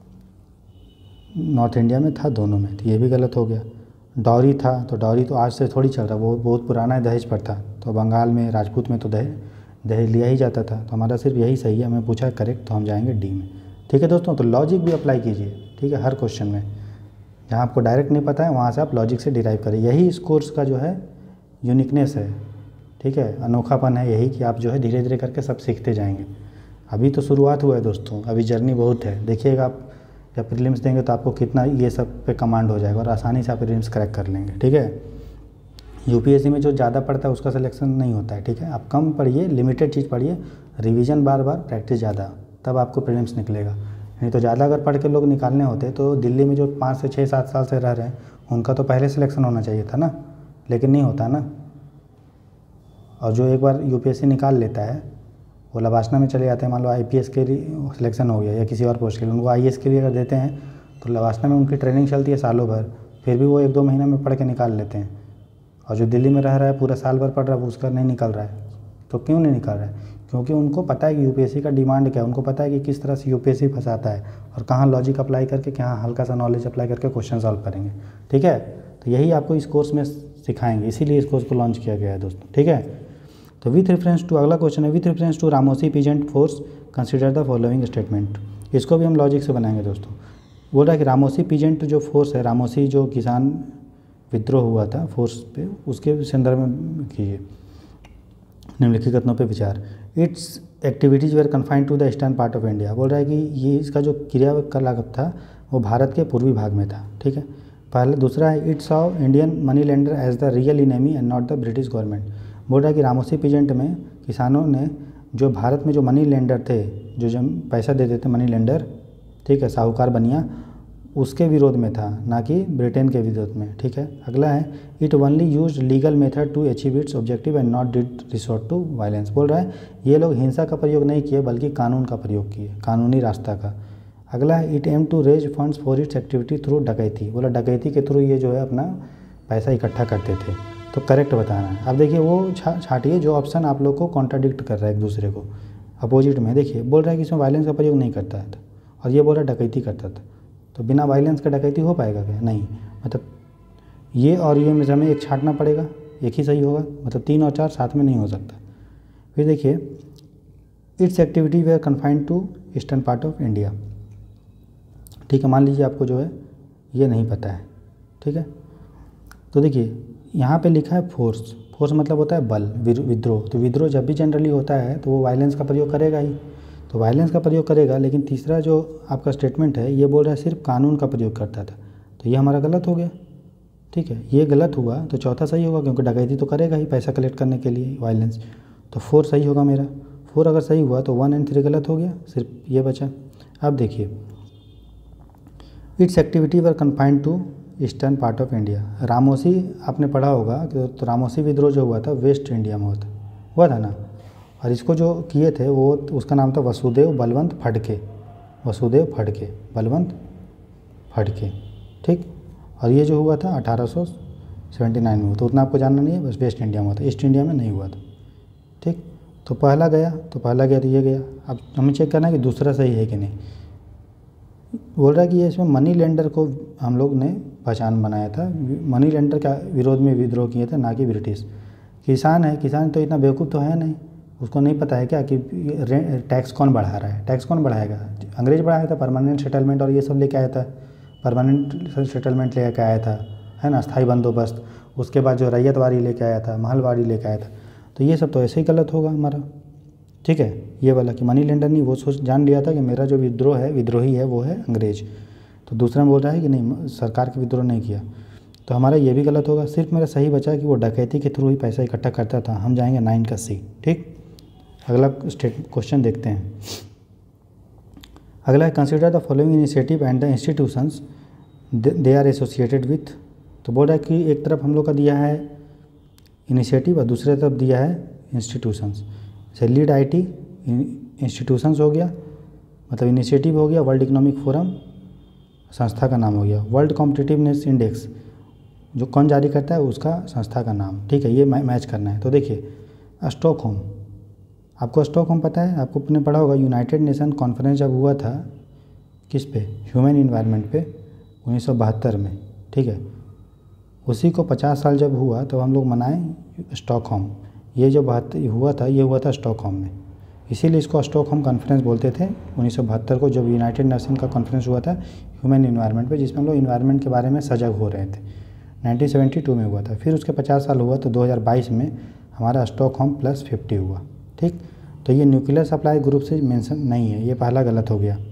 नॉर्थ इंडिया में था, दोनों में। तो ये भी गलत हो गया। डॉरी था, तो डॉरी तो आज से थोड़ी चल रहा, वो बहुत पुराना है, दहेज प्रथा। तो बंगाल में, राजपूत में तो दहेज लिया ही जाता था। तो हमारा सिर्फ यही सही है, हमें पूछा करेक्ट, तो हम जाएंगे डी में, ठीक है दोस्तों। तो लॉजिक भी अप्लाई कीजिए, ठीक है, हर क्वेश्चन में। जहाँ आपको डायरेक्ट नहीं पता है वहाँ से आप लॉजिक से डिराइव करें। यही इस कोर्स का जो है यूनिकनेस है, ठीक है, अनोखापन है यही, कि आप जो है धीरे धीरे करके सब सीखते जाएंगे। अभी तो शुरुआत हुआ है दोस्तों, अभी जर्नी बहुत है। देखिएगा आप जब प्रीलिम्स देंगे तो आपको कितना ये सब पे कमांड हो जाएगा, और आसानी से आप प्रीलिम्स क्रैक कर लेंगे, ठीक है। यूपीएससी में जो ज़्यादा पढ़ता है उसका सिलेक्शन नहीं होता है, ठीक है। आप कम पढ़िए, लिमिटेड चीज़ पढ़िए, रिवीजन बार बार, प्रैक्टिस ज़्यादा, तब आपको प्रीलिम्स निकलेगा। नहीं तो ज़्यादा अगर पढ़ के लोग निकालने होते तो दिल्ली में जो 5 से 6 7 साल से रह रहे हैं उनका तो पहले सिलेक्शन होना चाहिए था ना, लेकिन नहीं होता ना। और जो एक बार यूपीएससी निकाल लेता है वो लवासना में चले जाते हैं। मान लो आईपीएस के लिए सिलेक्शन हो गया या किसी और पोस्ट के लिए, उनको आईएएस के लिए अगर देते हैं तो लवासना में उनकी ट्रेनिंग चलती है सालों भर, फिर भी वो 1-2 महीना में पढ़ के निकाल लेते हैं। और जो दिल्ली में रह रहा है पूरा साल भर पढ़ रहा है, वो उसका नहीं निकल रहा है। तो क्यों नहीं निकल रहा है? क्योंकि उनको पता है कि यूपीएससी का डिमांड क्या है, उनको पता है कि किस तरह से यूपीएससी फंसाता है और कहाँ लॉजिक अप्लाई करके, कहाँ हल्का सा नॉलेज अप्लाई करके क्वेश्चन सॉल्व करेंगे, ठीक है। तो यही आपको इस कोर्स में सिखाएंगे, इसीलिए इस कोर्स को लॉन्च किया गया है दोस्तों, ठीक है। तो विथ रेफरेंस टू, अगला क्वेश्चन है, with reference to Ramosi peasant force consider the following statement. इसको भी हम लॉजिक से बनाएंगे दोस्तों। बोल रहा है कि रामोसी पीजेंट जो फोर्स है, रामोसी जो किसान विद्रोह हुआ था फोर्स पे, उसके संदर्भ में कीजिए निम्नलिखित कथनों पे विचार। Its activities were confined to the eastern part of India. बोल रहा है कि ये इसका जो क्रियाकलाप था वो भारत के पूर्वी भाग में था, ठीक है। पहले दूसरा है it saw Indian money lender as the real enemy and not the British government. बोल रहा है कि रामोसी पीजेंट में किसानों ने जो भारत में जो मनी लेंडर थे, जो पैसा देते थे मनी लेंडर, ठीक है, साहूकार बनिया, उसके विरोध में था, ना कि ब्रिटेन के विरोध में। ठीक है, अगला है it only use legal method to achieve its objective and not did resort to violence. बोल रहा है ये लोग हिंसा का प्रयोग नहीं किए बल्कि कानून का प्रयोग किए, कानूनी रास्ता का। अगला है it aim to raise funds for its activity through dacoity. बोला डकैती के थ्रू ये जो है अपना पैसा इकट्ठा करते थे। तो करेक्ट बताना है। अब देखिए वो छाटिए जो ऑप्शन आप लोग को कॉन्ट्राडिक्ट कर रहा है एक दूसरे को, अपोजिट में। देखिए बोल रहा है कि इसमें वायलेंस का प्रयोग नहीं करता है और ये बोल रहा है डकैती करता था। तो बिना वायलेंस का डकैती हो पाएगा क्या? नहीं। मतलब ये और ये में हमें एक छाटना पड़ेगा, एक ही सही होगा। मतलब 3 और 4 साथ में नहीं हो सकता। फिर देखिए its activity they are confined to eastern part of India. ठीक है, मान लीजिए आपको जो है ये नहीं पता है। ठीक है, तो देखिए यहाँ पे लिखा है फोर्स। फोर्स मतलब होता है बल, विद्रोह। तो विद्रोह जब भी जनरली होता है तो वो वायलेंस का प्रयोग करेगा ही, तो वायलेंस का प्रयोग करेगा। लेकिन तीसरा जो आपका स्टेटमेंट है ये बोल रहा है सिर्फ कानून का प्रयोग करता था, तो ये हमारा गलत हो गया। ठीक है, ये गलत हुआ तो चौथा सही होगा, क्योंकि डकैती तो करेगा ही पैसा कलेक्ट करने के लिए, वायलेंस। तो 4 सही होगा मेरा। 4 अगर सही हुआ तो 1 और 3 गलत हो गया, सिर्फ ये बचा। अब देखिए its activity were confined to eastern part of India. Ramosi आपने पढ़ा होगा तो रामोसी विद्रोह जो हुआ था वेस्ट इंडिया में हुआ था ना। और इसको जो किए थे वो उसका नाम था वसुदेव बलवंत फड़के, वसुदेव फड़के, बलवंत फड़के। ठीक, और ये जो हुआ था 1879 में हुआ। तो उतना आपको जानना नहीं है, बस वेस्ट इंडिया में हुआ था, ईस्ट इंडिया में नहीं हुआ था। ठीक, तो पहला गया तो ये गया। अब हमें चेक करना है कि दूसरा सही है कि नहीं। बोल रहा है कि ये इसमें मनी लेंडर को हम लोग ने पहचान बनाया था, मनी लेंडर का विरोध में विद्रोह किए थे, ना कि ब्रिटिश। किसान है, किसान तो इतना बेवकूफ़ तो है नहीं, उसको नहीं पता है क्या कि टैक्स कौन बढ़ा रहा है। टैक्स कौन बढ़ाएगा? अंग्रेज बढ़ाया था, परमानेंट सेटलमेंट और ये सब लेके आया था, परमानेंट सेटलमेंट लेके आया था, है ना, स्थायी बंदोबस्त। उसके बाद जो रैयतवाड़ी लेके आया था, महलवाड़ी लेके आया था। तो ये सब तो ऐसे ही गलत होगा हमारा। ठीक है, ये वाला कि मनी लेंडर नहीं, वो सोच जान लिया था कि मेरा जो विद्रोह है, विद्रोही है वो है अंग्रेज। तो दूसरा में बोल रहा है कि नहीं सरकार के विद्रोह नहीं किया, तो हमारा ये भी गलत होगा। सिर्फ मेरा सही बचा कि वो डकैती के थ्रू ही पैसा इकट्ठा करता था। हम जाएंगे 9 का सी। ठीक, अगला क्वेश्चन देखते हैं। अगला है consider the following initiative and the institutions they are associated with. तो बोल रहा है कि एक तरफ हम लोग का दिया है इनिशिएटिव और दूसरे तरफ दिया है इंस्टीट्यूशंस। जैसे लीड आईटी इंस्टीट्यूशंस हो गया, मतलब इनिशिएटिव हो गया। वर्ल्ड इकोनॉमिक फोरम संस्था का नाम हो गया। वर्ल्ड कॉम्पिटिटिवनेस इंडेक्स जो कौन जारी करता है उसका संस्था का नाम। ठीक है, ये मैच करना है। तो देखिए स्टॉकहोम, आपको स्टॉकहोम पता है, आपको अपने पढ़ा होगा। यूनाइटेड नेशन कॉन्फ्रेंस जब हुआ था किस पे, ह्यूमन इन्वायरमेंट पे 1972 में। ठीक है, उसी को 50 साल जब हुआ तो हम लोग मनाए स्टॉकहोम। ये जो बात हुआ था ये हुआ था स्टॉकहोम में, इसीलिए इसको स्टॉकहोम कॉन्फ्रेंस बोलते थे 1972 को, जब यूनाइटेड नेशन का कॉन्फ्रेंस हुआ था ह्यूमन इन्वायरमेंट पे, जिसमें हम लोग इन्वायरमेंट के बारे में सजग हो रहे थे। 1972 में हुआ था। फिर उसके 50 साल हुआ तो 2022 में हमारा स्टॉकहोम +50 हुआ। ठीक, तो ये न्यूक्लियर सप्लाई ग्रुप से मेंशन नहीं है, ये पहला गलत हो गया।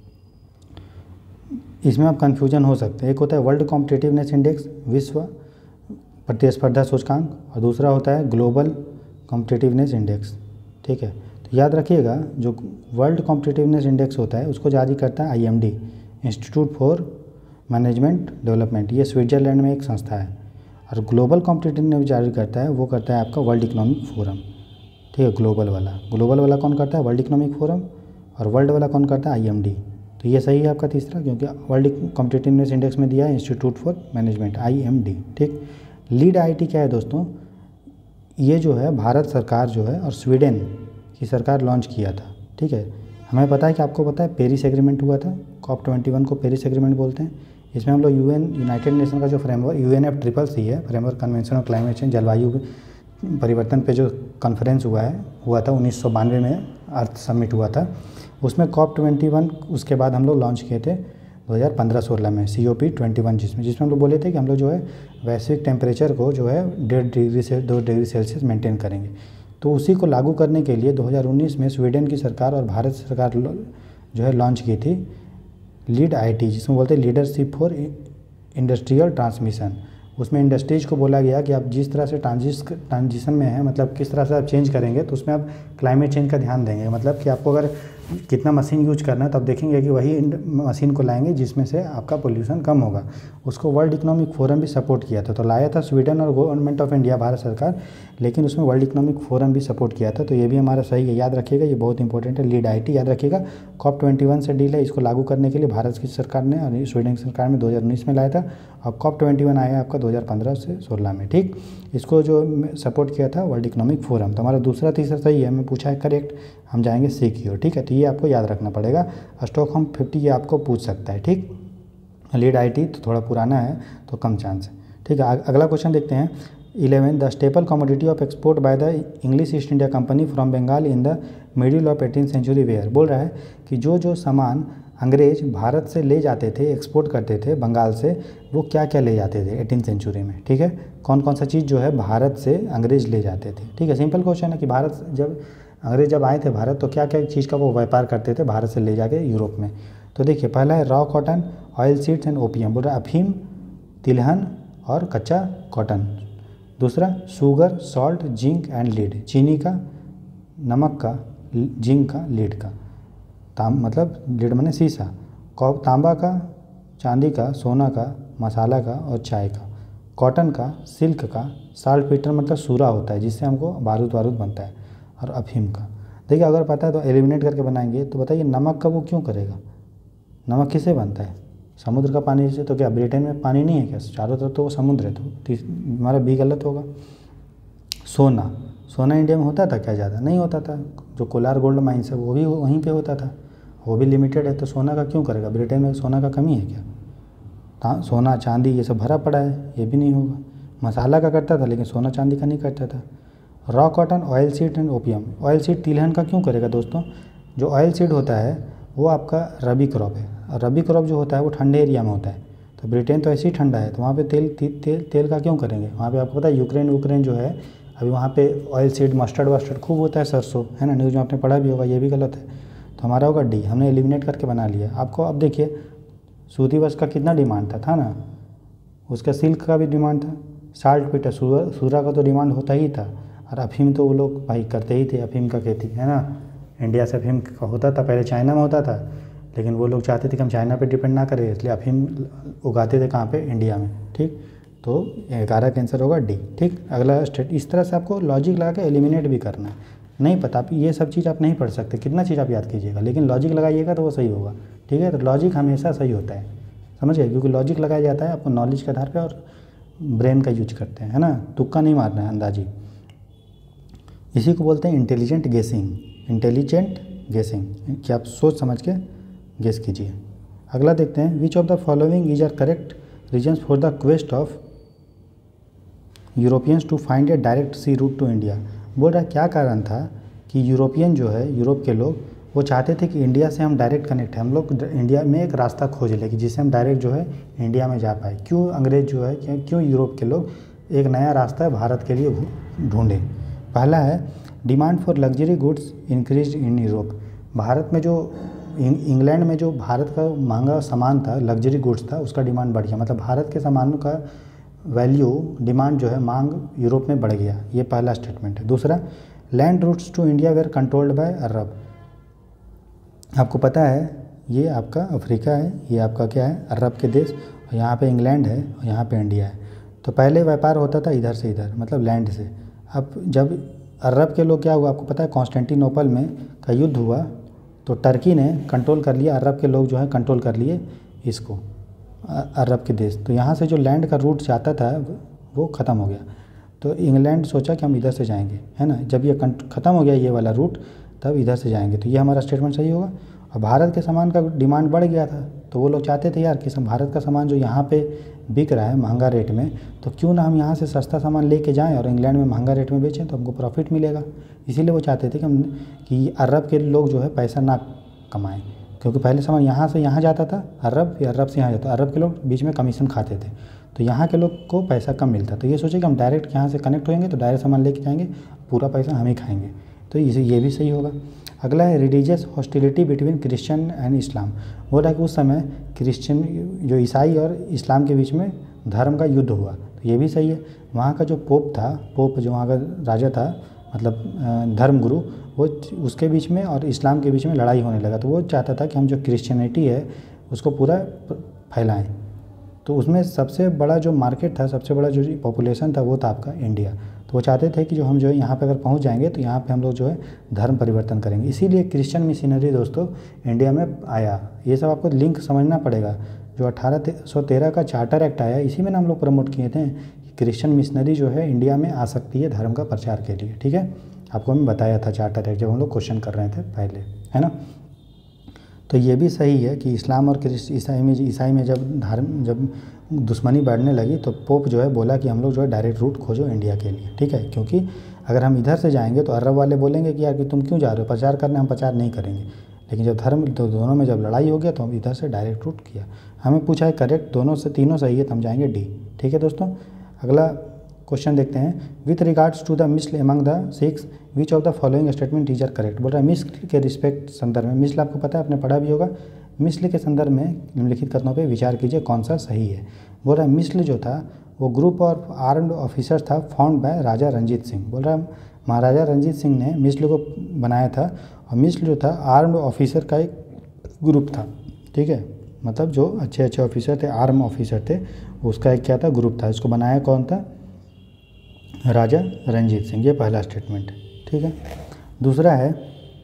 इसमें आप कन्फ्यूजन हो सकते हैं। एक होता है वर्ल्ड कॉम्पिटिटिवनेस इंडेक्स, विश्व प्रतिस्पर्धा सूचकांक, और दूसरा होता है ग्लोबल कॉम्पिटिटिवनेस इंडेक्स। ठीक है, तो याद रखिएगा जो वर्ल्ड कॉम्पिटिटिवनेस इंडेक्स होता है उसको जारी करता है IMD, institute for management development. ये स्विट्जरलैंड में एक संस्था है। और ग्लोबल कॉम्पिटिटिवनेस जारी करता है वो करता है आपका वर्ल्ड इकोनॉमिक फोरम। ठीक है, ग्लोबल वाला कौन करता है? World economic forum. और वर्ल्ड वाला कौन करता है? IMD। तो ये सही है आपका तीसरा, क्योंकि वर्ल्ड कॉम्पिटिटिवनेस इंडेक्स में दिया है इंस्टीट्यूट फॉर मैनेजमेंट IMD। ठीक, लीड IT क्या है दोस्तों? ये जो है भारत सरकार जो है और स्वीडन की सरकार लॉन्च किया था। ठीक है, हमें पता है कि आपको पता है पेरिस एग्रीमेंट हुआ था, COP21 को पेरिस एग्रीमेंट बोलते हैं। इसमें हम लोग यूनाइटेड नेशन का जो फ्रेमवर्क UNFCCC है, framework convention on climate change, जलवायु परिवर्तन पे जो कॉन्फ्रेंस हुआ था 1992 में अर्थ समिट हुआ था, उसमें COP21 उसके बाद हम लोग लॉन्च किए थे 2015-16 में COP21, जिसमें हम लोग बोले थे कि हम लोग जो है वैश्विक टेम्परेचर को जो है 1.5 डिग्री से 2 डिग्री सेल्सियस मेंटेन करेंगे। तो उसी को लागू करने के लिए 2019 में स्वीडन की सरकार और भारत सरकार जो है लॉन्च की थी लीड IT, जिसमें बोलते हैं लीडरशिप फॉर इंडस्ट्रियल ट्रांसमिशन, उसमें इंडस्ट्रीज को बोला गया कि आप जिस तरह से ट्रांजिशन में है, मतलब किस तरह से आप चेंज करेंगे, तो उसमें आप क्लाइमेट चेंज का ध्यान देंगे। मतलब कि आपको अगर कितना मशीन यूज करना है तो आप देखेंगे कि वही मशीन को लाएंगे जिसमें से आपका पोल्यूशन कम होगा। उसको वर्ल्ड इकोनॉमिक फोरम भी सपोर्ट किया था, तो लाया था स्वीडन और गवर्नमेंट ऑफ इंडिया, भारत सरकार, लेकिन उसमें वर्ल्ड इकोनॉमिक फोरम भी सपोर्ट किया था। तो ये भी हमारा सही है, याद रखिएगा, ये बहुत इंपॉर्टेंट है। लीड IT याद रखिएगा, COP21 से डील है, इसको लागू करने के लिए भारत की सरकार ने और स्वीडन की सरकार ने 2019 में लाया था, और COP21 आया आपका 2015 से 16 में। ठीक, इसको जो सपोर्ट किया था वर्ल्ड इकोनॉमिक फोरम। तो हमारा दूसरा तीसरा सही है, मैं पूछा है करेक्ट, हम जाएंगे सी की ओर। ठीक है, तो ये आपको याद रखना पड़ेगा। स्टॉकहोम 50 ये आपको पूछ सकता है। ठीक, लीड IT तो थोड़ा पुराना है तो कम चांस है। ठीक है, अगला क्वेश्चन देखते हैं। 11 the staple commodity of export by the English East India company from Bengal in the middle of 18th century were. बोल रहा है कि जो सामान अंग्रेज भारत से ले जाते थे, एक्सपोर्ट करते थे बंगाल से, वो क्या क्या ले जाते थे 18th सेंचुरी में। ठीक है, कौन कौन सा चीज़ जो है भारत से अंग्रेज ले जाते थे। ठीक है, सिंपल क्वेश्चन है कि भारत जब अंग्रेज जब आए थे भारत, तो क्या क्या चीज़ का वो व्यापार करते थे भारत से ले जाके यूरोप में। तो देखिए, पहला है raw cotton, oil seeds and opium. बोल रहा है अफीम, तिलहन और कच्चा कॉटन। दूसरा sugar, salt, zinc and lead, चीनी का, नमक का, जिंक का, लीड का। मतलब लीड माने शीशा, तांबा का, चांदी का, सोना का, मसाला का और चाय का। कॉटन का, सिल्क का, साल्ट पीटर मतलब सूरा होता है जिससे हमको बारूद बनता है, और अफीम का। देखिए, अगर पता है तो एलिमिनेट करके बनाएंगे। तो बताइए नमक का वो क्यों करेगा, नमक किससे बनता है, समुद्र का पानी से। तो क्या ब्रिटेन में पानी नहीं है क्या, चारों तरफ तो वो समुद्र है, तो हमारा बी गलत होगा। सोना इंडिया में होता था क्या, ज़्यादा नहीं होता था। जो कोलार गोल्ड माइंस है वो भी वहीं पे होता था, वो भी लिमिटेड है, तो सोना का क्यों करेगा, ब्रिटेन में सोना का कमी है क्या। सोना चांदी ये सब भरा पड़ा है, ये भी नहीं होगा। मसाला का करता था लेकिन सोना चांदी का नहीं करता था। Raw cotton, oil seed and opium. Oil seed तिलहन का क्यों करेगा दोस्तों, जो ऑयल सीड होता है वो आपका रबी क्रॉप है, और रबी क्रॉप जो होता है वो ठंडे एरिया में होता है। तो ब्रिटेन तो ऐसे ही ठंडा है, तो वहाँ पे तेल का क्यों करेंगे। वहाँ पे आपको पता है यूक्रेन जो है अभी वहाँ पे ऑयल सीड, मस्टर्ड खूब होता है, सरसों है ना, न्यूज़ में आपने पढ़ा भी होगा, ये भी गलत है। तो हमारा होगा डी, हमने एलिमिनेट करके बना लिया। आपको अब देखिए, सूती वस्त्र का कितना डिमांड था ना, उसका सिल्क का भी डिमांड था, साल्ट पीटर सूरा का तो डिमांड होता ही था, और अफीम तो वो लोग भाई करते ही थे, अफीम का खेती है ना। इंडिया से अफीम का होता था, पहले चाइना में होता था, लेकिन वो लोग चाहते थे कि हम चाइना पे डिपेंड ना करें, इसलिए अफीम उगाते थे कहाँ पे, इंडिया में। ठीक, तो 11 का आंसर होगा डी। ठीक, अगला स्टेट, इस तरह से आपको लॉजिक लगा के एलिमिनेट भी करना है। नहीं पता आप ये सब चीज़ आप नहीं पढ़ सकते, कितना चीज़ आप याद कीजिएगा, लेकिन लॉजिक लगाइएगा तो वो सही होगा। ठीक है, तो लॉजिक हमेशा सही होता है, समझ गए, क्योंकि लॉजिक लगाया जाता है आपको नॉलेज के आधार पर, और ब्रेन का यूज करते हैं, है ना, तुक्का नहीं मारना है, अंदाजी। इसी को बोलते हैं इंटेलिजेंट गेसिंग। इंटेलिजेंट गेसिंग कि आप सोच समझ के गेस कीजिए। अगला देखते हैं, which of the following is are correct reasons for the quest of Europeans to find a direct sea route to India. बोल रहा है क्या कारण था कि यूरोपियन जो है, यूरोप के लोग, वो चाहते थे कि इंडिया से हम डायरेक्ट कनेक्ट हैं, हम लोग इंडिया में एक रास्ता खोज लें कि जिससे हम डायरेक्ट जो है इंडिया में जा पाए। क्यों अंग्रेज जो है, क्यों यूरोप के लोग एक नया रास्ता भारत के लिए ढूंढे। पहला है demand for luxury goods increase in Europe. Bharat में जो इंग्लैंड में जो भारत का महंगा सामान था, लग्जरी गुड्स था, उसका डिमांड बढ़ गया, मतलब भारत के सामानों का वैल्यू, डिमांड जो है, मांग यूरोप में बढ़ गया। ये पहला स्टेटमेंट है। दूसरा, land routes to India were controlled by Arab. आपको पता है ये आपका अफ्रीका है, ये आपका क्या है, अरब के देश, और यहाँ पे इंग्लैंड है और यहाँ पे इंडिया है। तो पहले व्यापार होता था इधर से इधर, मतलब लैंड से। अब जब अरब के लोग क्या हुआ, आपको पता है कॉन्स्टेंटिनोपल में का युद्ध हुआ, तो टर्की ने कंट्रोल कर लिया, अरब के लोग जो है कंट्रोल कर लिए इसको, अरब के देश। तो यहाँ से जो लैंड का रूट जाता था वो ख़त्म हो गया, तो इंग्लैंड सोचा कि हम इधर से जाएंगे, है ना। जब ये ख़त्म हो गया ये वाला रूट, तब इधर से जाएंगे, तो ये हमारा स्टेटमेंट सही होगा। और भारत के सामान का डिमांड बढ़ गया था, तो वो लोग चाहते थे यार कि भारत का सामान जो यहाँ पे बिक रहा है महंगा रेट में, तो क्यों ना हम यहाँ से सस्ता सामान लेके जाएं और इंग्लैंड में महंगा रेट में बेचें, तो हमको प्रॉफिट मिलेगा। इसीलिए वो चाहते थे कि अरब के लोग जो है पैसा ना कमाएं, क्योंकि पहले सामान यहाँ से यहाँ जाता था अरब, फिर अरब से यहाँ जाता, अरब के लोग बीच में कमीशन खाते थे, तो यहाँ के लोग को पैसा कम मिलता। तो ये सोचे कि हम डायरेक्ट यहाँ से कनेक्ट होंगे तो डायरेक्ट सामान लेके जाएंगे, पूरा पैसा हम ही खाएंगे। तो इसे ये भी सही होगा। अगला है religious hostility between Christian and Islam. बोल रहा है कि उस समय क्रिश्चियन जो ईसाई और इस्लाम के बीच में धर्म का युद्ध हुआ, तो ये भी सही है। वहाँ का जो पोप था, पोप जो वहाँ का राजा था, मतलब धर्मगुरु, वो उसके बीच में और इस्लाम के बीच में लड़ाई होने लगा, तो वो चाहता था कि हम जो क्रिश्चियनिटी है उसको पूरा फैलाएं। तो उसमें सबसे बड़ा जो मार्केट था, सबसे बड़ा जो पॉपुलेशन था वो था आपका इंडिया। तो वो चाहते थे कि जो हम जो है यहाँ पे अगर पहुँच जाएंगे तो यहाँ पे हम लोग जो है धर्म परिवर्तन करेंगे। इसीलिए क्रिश्चियन मिशनरी दोस्तों इंडिया में आया। ये सब आपको लिंक समझना पड़ेगा। जो 1813 का चार्टर एक्ट आया, इसी में ना हम लोग प्रमोट किए थे कि क्रिश्चियन मिशनरी जो है इंडिया में आ सकती है धर्म का प्रचार के लिए। ठीक है, आपको मैं बताया था चार्टर एक्ट जब हम लोग क्वेश्चन कर रहे थे पहले, है ना। तो ये भी सही है कि इस्लाम और ईसाई में जब दुश्मनी बढ़ने लगी तो पोप जो है बोला कि हम लोग जो है डायरेक्ट रूट खोजो इंडिया के लिए। ठीक है, क्योंकि अगर हम इधर से जाएंगे तो अरब वाले बोलेंगे कि यार कि तुम क्यों जा रहे हो प्रचार करने, हम प्रचार नहीं करेंगे। लेकिन जब धर्म तो दोनों में जब लड़ाई हो गया तो हम इधर से डायरेक्ट रूट किया। हमें पूछा है करेक्ट दोनों से तीनों सही है तो हम जाएंगे डी। ठीक है दोस्तों, अगला क्वेश्चन देखते हैं। With regards to the misl among the Sikhs which of the following statement is are correct. बोल रहा है मिस्ल के रिस्पेक्ट संदर्भ में, मिस्ल आपको पता है, आपने पढ़ा भी होगा। मिस्ल के संदर्भ में निम्नलिखित कथनों पे विचार कीजिए कौन सा सही है। बोल रहा है मिस्ल जो था वो ग्रुप ऑफ आर्म्ड ऑफिसर्स था फाउंड बाय राजा रंजीत सिंह। बोल रहा है महाराजा रंजीत सिंह ने मिस्ल को बनाया था, और मिस्ल जो था आर्म्ड ऑफिसर का एक ग्रुप था। ठीक है, मतलब जो अच्छे अच्छे ऑफिसर थे, आर्म ऑफिसर थे, उसका एक क्या था, ग्रुप था। इसको बनाया कौन था, राजा रंजीत सिंह। ये पहला स्टेटमेंट है। ठीक है, दूसरा है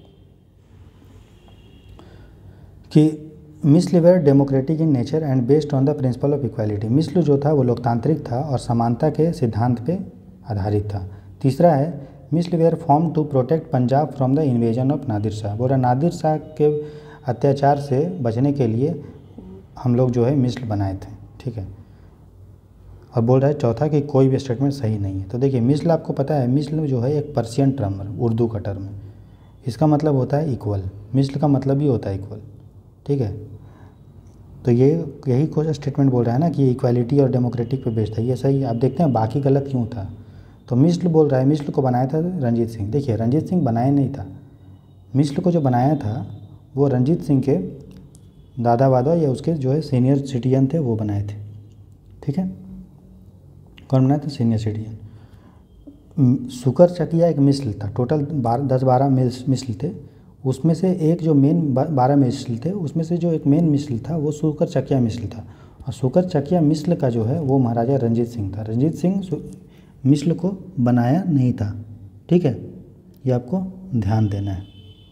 कि misl were democratic in nature and based on the principle of equality. Misl जो था वो लोकतांत्रिक था और समानता के सिद्धांत पे आधारित था। तीसरा है misl were form to protect Punjab from the invasion of Nadir Shah. बोल रहा नादिर शाह के अत्याचार से बचने के लिए हम लोग जो है मिस्ल बनाए थे। ठीक है, और बोल रहा है चौथा कि कोई भी स्टेटमेंट सही नहीं है। तो देखिए मिस्ल आपको पता है, मिस्ल जो है एक पर्शियन टर्म है, उर्दू का टर्म है। इसका मतलब होता है इक्वल, मिस्ल का मतलब ही होता है इक्वल। ठीक है, तो ये यही कुछ स्टेटमेंट बोल रहा है ना कि इक्वालिटी और डेमोक्रेटिक पे बेस्ड है, ये सही है। आप देखते हैं बाकी गलत क्यों था। तो मिस्ल बोल रहा है मिस्ल को बनाया था रंजीत सिंह। देखिए रंजीत सिंह बनाया नहीं था, मिस्ल को जो बनाया था वो रंजीत सिंह के दादा वादा या उसके जो है सीनियर सिटीजन थे वो बनाए थे। ठीक है, कौन बनाया था, सीनियर सिटीजन। शुकर चकिया एक मिस्ल था, टोटल 10-12 मिस्ल थे। उसमें से एक जो मेन 12 मिस्ल थे, उसमें से जो एक मेन मिस्ल था वो शुकर चकिया मिस्ल था। और शुकर चकिया मिस्ल का जो है वो महाराजा रंजीत सिंह था। रंजीत सिंह मिस्ल को बनाया नहीं था। ठीक है, ये आपको ध्यान देना है।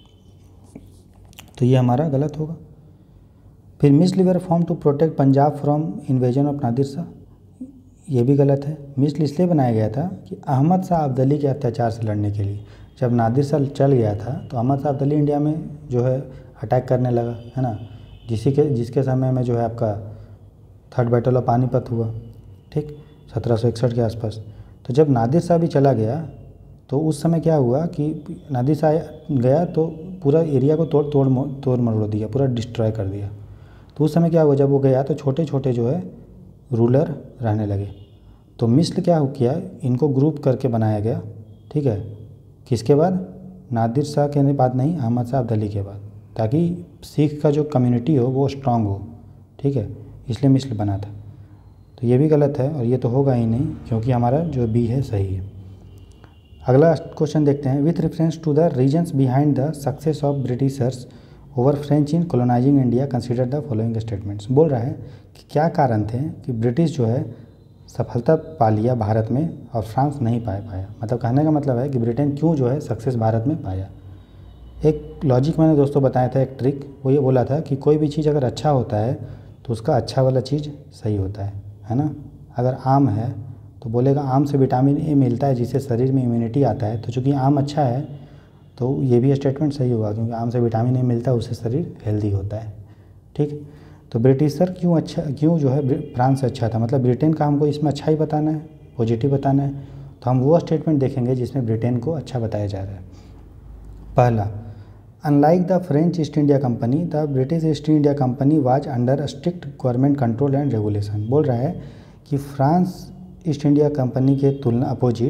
तो ये हमारा गलत होगा। फिर misl were form to protect Punjab from invasion of Nadir Shah, ये भी गलत है। मिस्ल इसलिए बनाया गया था कि अहमद शाह अब्दाली के अत्याचार से लड़ने के लिए। जब नादिर शाह चल गया था तो अहमद शाह अब्दाली इंडिया में जो है अटैक करने लगा, है ना, जिसके समय में जो है आपका थर्ड बैटल ऑफ पानीपत हुआ। ठीक, 1761 के आसपास। तो जब नादिर शाह भी चला गया तो उस समय क्या हुआ कि नादिर शाह गया तो पूरा एरिया को तोड़ मरोड़ दिया, पूरा डिस्ट्रॉय कर दिया। तो उस समय क्या हुआ, जब वो गया तो छोटे छोटे जो है रूलर रहने लगे। तो मिस्ल क्या किया, इनको ग्रुप करके बनाया गया। ठीक है, किसके बाद, नादिर शाह के बाद नहीं, अहमद शाह अब्दाली के बाद, ताकि सिख का जो कम्युनिटी हो वो स्ट्रांग हो। ठीक है, इसलिए मिस्ल बना था। तो ये भी गलत है और ये तो होगा ही नहीं, क्योंकि हमारा जो बी है सही है। अगला क्वेश्चन देखते हैं। With reference to the reasons behind the success of Britishers over French in colonizing India consider the following statements. बोल रहा है कि क्या कारण थे कि ब्रिटिश जो है सफलता पा लिया भारत में और फ्रांस नहीं पाया। मतलब कहने का मतलब है कि ब्रिटेन क्यों जो है सक्सेस भारत में पाया। एक लॉजिक मैंने दोस्तों बताया था, एक ट्रिक, वो ये बोला था कि कोई भी चीज़ अगर अच्छा होता है तो उसका अच्छा वाला चीज़ सही होता है ना। अगर आम है तो बोलेगा आम से विटामिन ए मिलता है जिससे शरीर में इम्यूनिटी आता है। तो चूँकि आम अच्छा है तो ये भी स्टेटमेंट सही होगा, क्योंकि आम से विटामिन ए मिलता है, उससे शरीर हेल्दी होता है। ठीक, तो ब्रिटिशर क्यों जो है फ्रांस से अच्छा था, मतलब ब्रिटेन का हमको इसमें अच्छा ही बताना है, पॉजिटिव बताना है। तो हम वो स्टेटमेंट देखेंगे जिसमें ब्रिटेन को अच्छा बताया जा रहा है। पहला, unlike the French East India Company the British East India Company was under strict government control and regulation. बोल रहा है कि फ्रांस ईस्ट इंडिया कंपनी के तुलना अपोजिट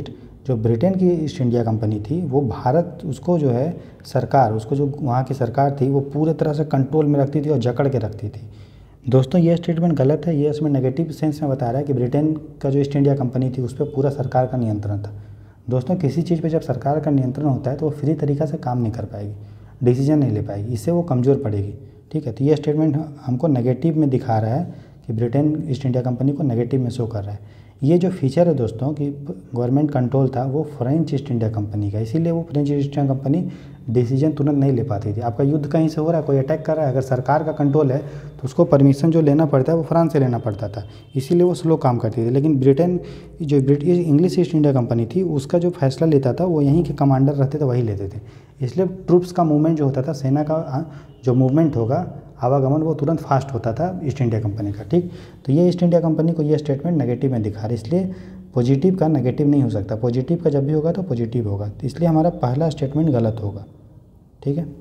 जो ब्रिटेन की ईस्ट इंडिया कंपनी थी वो भारत उसको जो है सरकार, उसको जो वहाँ की सरकार थी वो पूरे तरह से कंट्रोल में रखती थी और जकड़ के रखती थी। दोस्तों ये स्टेटमेंट गलत है, ये इसमें नेगेटिव सेंस में बता रहा है कि ब्रिटेन का जो ईस्ट इंडिया कंपनी थी उस पर पूरा सरकार का नियंत्रण था। दोस्तों किसी चीज़ पे जब सरकार का नियंत्रण होता है तो वो फ्री तरीक़ा से काम नहीं कर पाएगी, डिसीजन नहीं ले पाएगी, इससे वो कमज़ोर पड़ेगी। ठीक है, तो ये स्टेटमेंट हमको नेगेटिव में दिखा रहा है कि ब्रिटेन ईस्ट इंडिया कंपनी को नेगेटिव में शो कर रहा है। ये जो फीचर है दोस्तों कि गवर्नमेंट कंट्रोल था वो फ्रेंच ईस्ट इंडिया कंपनी का, इसीलिए वो French East India Company decision तुरंत नहीं ले पाती थी। आपका युद्ध कहीं से हो रहा है, कोई अटैक कर रहा है, अगर सरकार का कंट्रोल है तो उसको परमिशन जो लेना पड़ता है वो फ्रांस से लेना पड़ता था, इसीलिए वो स्लो काम करती थी। लेकिन ब्रिटेन जो British English East India Company थी उसका जो फैसला लेता था वो यहीं के कमांडर रहते थे वही लेते थे, इसलिए ट्रूप्स का मूवमेंट जो होता था, सेना का जो मूवमेंट होगा, आवागमन, वो तुरंत फास्ट होता था ईस्ट इंडिया कंपनी का। ठीक, तो ये ईस्ट इंडिया कंपनी को ये स्टेटमेंट नेगेटिव में दिखा रहा है, इसलिए पॉजिटिव का नेगेटिव नहीं हो सकता, पॉजिटिव का जब भी होगा तो पॉजिटिव होगा, तो इसलिए हमारा पहला स्टेटमेंट गलत होगा। ठीक है,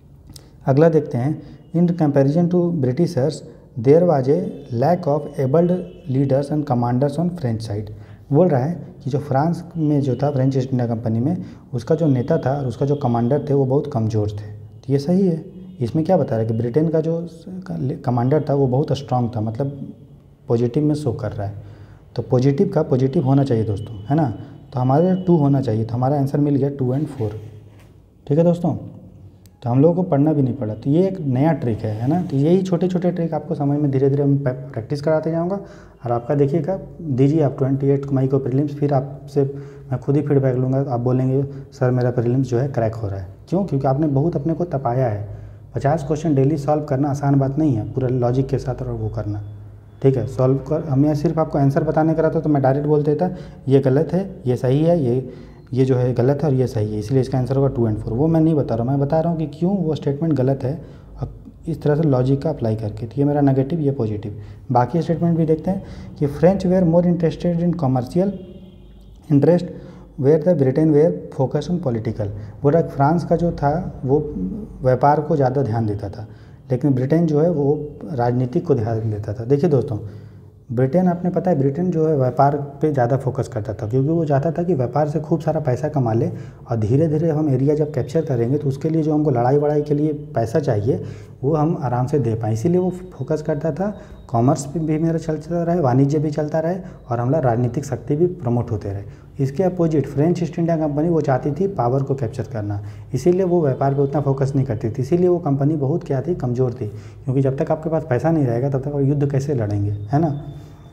अगला देखते हैं। In comparison to Britishers there was a lack of abled leaders and commanders on French side. बोल रहा है कि जो फ्रांस में जो था, फ्रेंच ईस्ट इंडिया कंपनी में, उसका जो नेता था और उसका जो कमांडर थे वो बहुत कमज़ोर थे। तो ये सही है। इसमें क्या बता रहा है कि ब्रिटेन का जो कमांडर था वो बहुत स्ट्रांग था, मतलब पॉजिटिव में शो कर रहा है। तो पॉजिटिव का पॉजिटिव होना चाहिए दोस्तों, है ना। तो हमारे 2 होना चाहिए, तो हमारा आंसर मिल गया 2 और 4। ठीक है दोस्तों, तो हम लोगों को पढ़ना भी नहीं पड़ा। तो ये एक नया ट्रिक है ना। तो यही छोटे छोटे ट्रिक आपको समझ में धीरे धीरे मैं प्रैक्टिस कराते जाऊँगा। और आपका देखिएगा, दीजिए आप 28 मई को प्रीलिम्स, फिर आपसे मैं खुद ही फीडबैक लूँगा। आप बोलेंगे सर मेरा प्रीलिम्स जो है क्रैक हो रहा है। क्यों? क्योंकि आपने बहुत अपने को तपाया है। 50 क्वेश्चन डेली सॉल्व करना आसान बात नहीं है, पूरा लॉजिक के साथ और वो करना। ठीक है, सॉल्व कर, हमें सिर्फ आपको आंसर बताने का रहता तो मैं डायरेक्ट बोल देता ये गलत है, ये सही है, ये जो है गलत है और ये सही है, इसलिए इसका आंसर होगा 2 और 4। वो मैं नहीं बता रहा हूँ, मैं बता रहा हूँ कि क्यों वो स्टेटमेंट गलत है, और इस तरह से लॉजिक का अप्लाई करके। तो ये मेरा नेगेटिव, ये पॉजिटिव। बाकी स्टेटमेंट भी देखते हैं कि French were more interested in commercial interest were the Britain were focus on political. वो फ्रांस का जो था वो व्यापार को ज़्यादा ध्यान देता था, लेकिन ब्रिटेन जो है वो राजनीतिक को ध्यान देता था। देखिए दोस्तों, ब्रिटेन, आपने पता है ब्रिटेन जो है व्यापार पे ज़्यादा फोकस करता था, क्योंकि वो चाहता था कि व्यापार से खूब सारा पैसा कमा ले, और धीरे धीरे हम एरिया जब कैप्चर करेंगे तो उसके लिए जो हमको लड़ाई वड़ाई के लिए पैसा चाहिए वो हम आराम से दे पाएँ। इसीलिए वो फोकस करता था कॉमर्स भी मेरा चलता रहे, वाणिज्य भी चलता रहे, और हमारा राजनीतिक शक्ति भी प्रमोट होते रहे। इसके opposite French East India Company वो चाहती थी पावर को कैप्चर करना, इसीलिए वो व्यापार पे उतना फोकस नहीं करती थी। इसीलिए वो कंपनी बहुत क्या थी, कमज़ोर थी, क्योंकि जब तक आपके पास पैसा नहीं रहेगा तब तक आप युद्ध कैसे लड़ेंगे, है ना।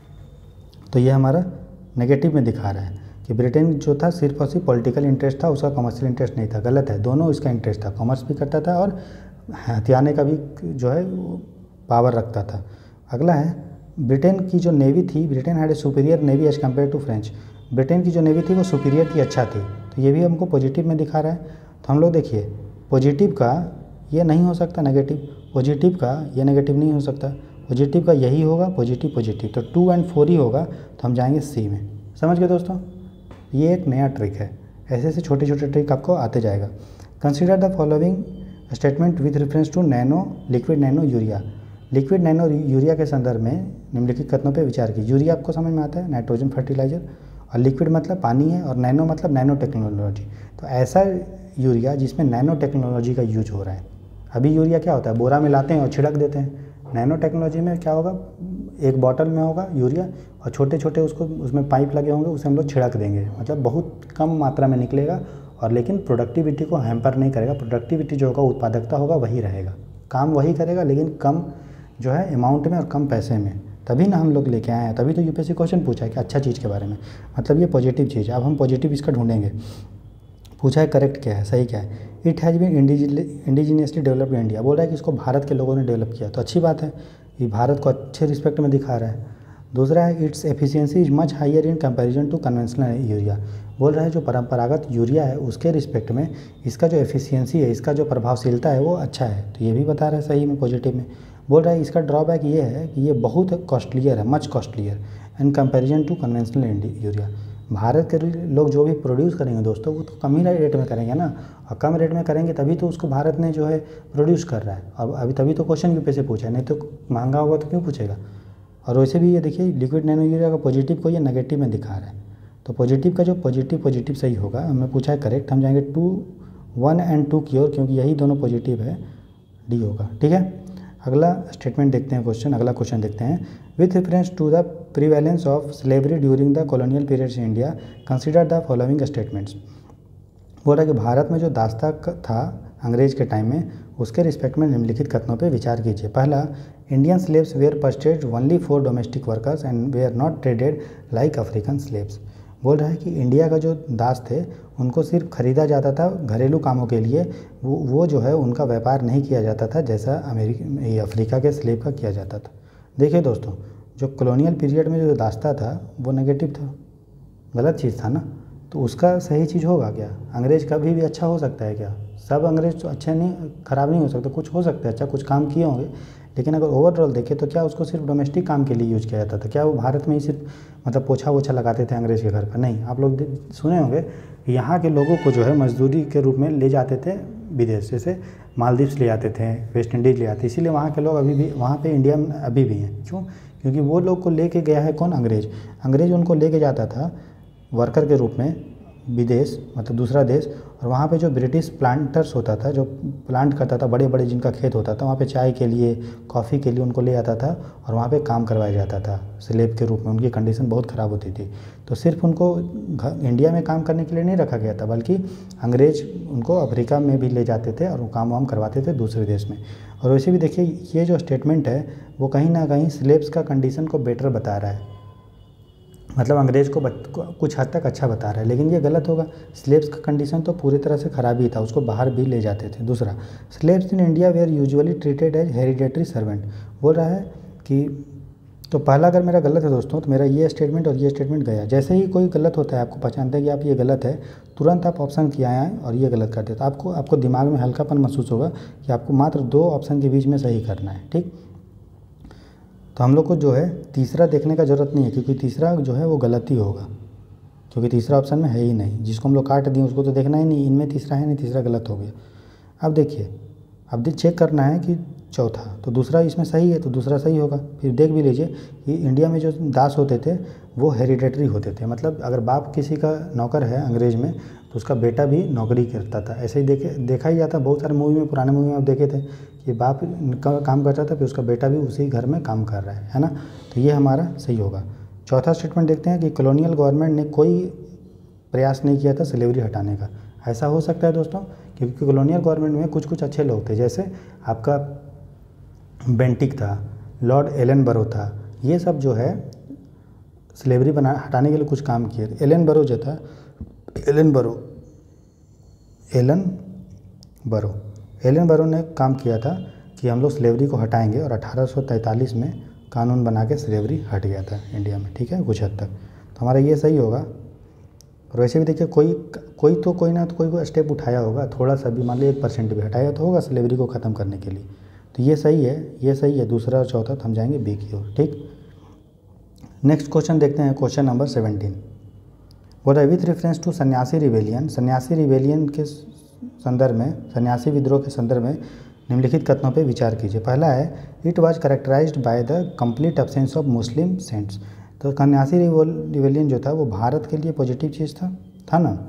तो ये हमारा नेगेटिव में दिखा रहा है कि ब्रिटेन जो था सिर्फ और सिर्फ पॉलिटिकल इंटरेस्ट था, उसका कमर्शियल इंटरेस्ट नहीं था। गलत है, दोनों इसका इंटरेस्ट था, कॉमर्स भी करता था और हथियाने का भी जो है पावर रखता था। अगला है, ब्रिटेन की जो नेवी थी, Britain had a superior navy as compare to French. Britain की जो नेवी थी वो सुपीरियर थी, अच्छा थी। तो ये भी हमको पॉजिटिव में दिखा रहा है। तो हम लोग देखिए, पॉजिटिव का ये नहीं हो सकता नेगेटिव, पॉजिटिव का ये नेगेटिव नहीं हो सकता, पॉजिटिव का यही होगा पॉजिटिव पॉजिटिव। तो 2 और 4 ही होगा, तो हम जाएंगे सी में। समझ गए दोस्तों, ये एक नया ट्रिक है। ऐसे ऐसे छोटे छोटे ट्रिक आपको आते जाएगा। Consider the following statement with reference to nano liquid nano urea. Liquid nano urea के संदर्भ में निम्नलिखित कथनों पे विचार कीजिए। यूरिया आपको समझ में आता है, नाइट्रोजन फर्टिलाइजर, और लिक्विड मतलब पानी है, और नैनो मतलब नैनो टेक्नोलॉजी। तो ऐसा यूरिया जिसमें नैनो टेक्नोलॉजी का यूज हो रहा है। अभी यूरिया क्या होता है, बोरा में लाते हैं और छिड़क देते हैं। नैनो टेक्नोलॉजी में क्या होगा, एक बॉटल में होगा यूरिया और छोटे छोटे उसमें पाइप लगे होंगे, उसे हम लोग छिड़क देंगे। मतलब बहुत कम मात्रा में निकलेगा, और लेकिन प्रोडक्टिविटी को हैम्पर नहीं करेगा। प्रोडक्टिविटी जो होगा, उत्पादकता होगा, वही रहेगा, काम वही करेगा, लेकिन कम जो है अमाउंट में और कम पैसे में। तभी ना हम लोग लेके आए हैं, तभी तो यूपीएससी क्वेश्चन पूछा है कि अच्छा चीज़ के बारे में, मतलब ये पॉजिटिव चीज़ है। अब हम पॉजिटिव इसका ढूंढेंगे। पूछा है करेक्ट क्या है, सही क्या है। It has been indigenously developed in India. बोल रहा है कि इसको भारत के लोगों ने डेवलप किया, तो अच्छी बात है, ये भारत को अच्छे रिस्पेक्ट में दिखा रहा है। दूसरा है, its efficiency is much higher in comparison to conventional urea. बोल रहा है जो परंपरागत यूरिया है उसके रिस्पेक्ट में इसका जो एफिशिएंसी है, इसका जो प्रभावशीलता है वो अच्छा है। तो ये भी बता रहा है सही में, पॉजिटिव में। बोल रहा है इसका ड्रॉबैक ये है कि ये बहुत कॉस्टलियर है, much costlier in comparison to conventional urea. Bharat के लोग जो भी प्रोड्यूस करेंगे दोस्तों, वो तो कम ही रेट में करेंगे ना, और कम रेट में करेंगे तभी तो उसको भारत ने जो है प्रोड्यूस कर रहा है। और अभी तभी तो क्वेश्चन यूपीएससी पूछा है, नहीं तो महंगा होगा तो क्यों पूछेगा। और वैसे भी ये देखिए, लिक्विड नैनो यूरिया का पॉजिटिव को ये नेगेटिव में दिखा रहा है। तो पॉजिटिव का जो पॉजिटिव सही होगा, हमें पूछा है करेक्ट, हम जाएंगे 2, 1 and 2 की ओर, क्योंकि यही दोनों पॉजिटिव है, डी होगा। ठीक है, अगला स्टेटमेंट देखते हैं, अगला क्वेश्चन देखते हैं। With reference to the prevalence of slavery during the colonial periods in India, consider the following statements. बोल रहा है कि भारत में जो दास्ता था अंग्रेज के टाइम में, उसके रिस्पेक्ट में निम्नलिखित कथनों पर विचार कीजिए। पहला, Indian slaves were purchased only for domestic workers and were not traded like African slaves. बोल रहा है कि इंडिया का जो दास थे उनको सिर्फ खरीदा जाता था घरेलू कामों के लिए, वो जो है उनका व्यापार नहीं किया जाता था जैसा अफ्रीका के स्लेव का किया जाता था। देखिए दोस्तों, जो कॉलोनियल पीरियड में जो दास्ता था वो नेगेटिव था, गलत चीज़ था ना, तो उसका सही चीज़ होगा क्या? अंग्रेज कभी भी अच्छा हो सकता है क्या? सब अंग्रेज तो अच्छे नहीं, ख़राब नहीं हो सकते, कुछ हो सकता है अच्छा, कुछ काम किए होंगे, लेकिन अगर ओवरऑल देखें तो क्या उसको सिर्फ डोमेस्टिक काम के लिए यूज किया जाता था? क्या वो भारत में ही सिर्फ मतलब पोछा वोछा लगाते थे अंग्रेज के घर पर? नहीं, आप लोग सुने होंगे यहाँ के लोगों को जो है मजदूरी के रूप में ले जाते थे विदेश, जैसे मालदीव्स ले जाते थे, वेस्ट इंडीज़ ले जाते, इसीलिए वहाँ के लोग अभी भी वहाँ पे इंडिया में अभी भी हैं। क्यों? क्योंकि वो लोग को लेके गया है कौन? अंग्रेज उनको लेके जाता था वर्कर के रूप में विदेश, मतलब दूसरा देश, और वहाँ पे जो ब्रिटिश प्लांटर्स होता था, जो प्लांट करता था, बड़े बड़े जिनका खेत होता था, वहाँ पे चाय के लिए, कॉफ़ी के लिए उनको ले आता था और वहाँ पे काम करवाया जाता था स्लेव के रूप में। उनकी कंडीशन बहुत ख़राब होती थी, तो सिर्फ उनको इंडिया में काम करने के लिए नहीं रखा गया था, बल्कि अंग्रेज उनको अफ्रीका में भी ले जाते थे और वो काम वाम करवाते थे दूसरे देश में। और वैसे भी देखिए, ये जो स्टेटमेंट है वो कहीं ना कहीं स्लेव्स का कंडीशन को बेटर बता रहा है, मतलब अंग्रेज को कुछ हद तक अच्छा बता रहा है, लेकिन ये गलत होगा। स्लेव्स का कंडीशन तो पूरी तरह से ख़राब ही था, उसको बाहर भी ले जाते थे। दूसरा, slaves in India were usually treated as hereditary servant. बोल रहा है कि तो पहला अगर मेरा गलत है दोस्तों, तो मेरा ये स्टेटमेंट और ये स्टेटमेंट गया। जैसे ही कोई गलत होता है, आपको पहचानते हैं कि आप ये गलत है, तुरंत आप ऑप्शन किया आएँ और ये गलत कर देते, तो आपको दिमाग में हल्कापन महसूस होगा कि आपको मात्र 2 ऑप्शन के बीच में सही करना है। ठीक, तो हम लोग को जो है तीसरा देखने का ज़रूरत नहीं है, क्योंकि तीसरा जो है वो गलत ही होगा, क्योंकि तीसरा ऑप्शन में है ही नहीं, जिसको हम लोग काट दिए उसको तो देखना ही नहीं, इनमें तीसरा है नहीं, तीसरा गलत हो गया। अब देखिए, अब चेक करना है कि चौथा, तो दूसरा इसमें सही है तो दूसरा सही होगा। फिर देख भी लीजिए कि इंडिया में जो दास होते थे वो हेरिडेटरी होते थे, मतलब अगर बाप किसी का नौकर है अंग्रेज में तो उसका बेटा भी नौकरी करता था। ऐसे ही देखा ही जाता, बहुत सारे मूवी में, पुराने मूवी में आप देखे थे कि बाप का काम करता था, फिर उसका बेटा भी उसी घर में काम कर रहा है ना, तो ये हमारा सही होगा। चौथा स्टेटमेंट देखते हैं कि कॉलोनियल गवर्नमेंट ने कोई प्रयास नहीं किया था स्लेवरी हटाने का। ऐसा हो सकता है दोस्तों, क्योंकि कॉलोनियल गवर्नमेंट में कुछ अच्छे लोग थे, जैसे आपका बेंटिक था, लॉर्ड एलन बरो था, ये सब जो है स्लेवरी हटाने के लिए कुछ काम किए थे। एलन बरो जो था, एलन बरो ने काम किया था कि हम लोग स्लेवरी को हटाएंगे, और 1843 में कानून बना के स्लेवरी हट गया था इंडिया में। ठीक है, कुछ हद तक तो हमारा ये सही होगा। और वैसे भी देखिए, कोई ना तो कोई स्टेप उठाया होगा, थोड़ा सा भी, मान लीजिए 1% भी हटाया तो होगा स्लेवरी को ख़त्म करने के लिए, तो ये सही है, दूसरा और चौथा, तो हम जाएंगे बी की ओर। ठीक, नेक्स्ट क्वेश्चन देखते हैं, क्वेश्चन नंबर 17। बोल रहा है with reference to Sanyasi rebellion के संदर्भ में, सन्यासी विद्रोह के संदर्भ में निम्नलिखित कथनों पर विचार कीजिए। पहला है, it was characterized by the complete absence of Muslim saints. तो सन्यासी रिवेलियन जो था वो भारत के लिए पॉजिटिव चीज़ था ना।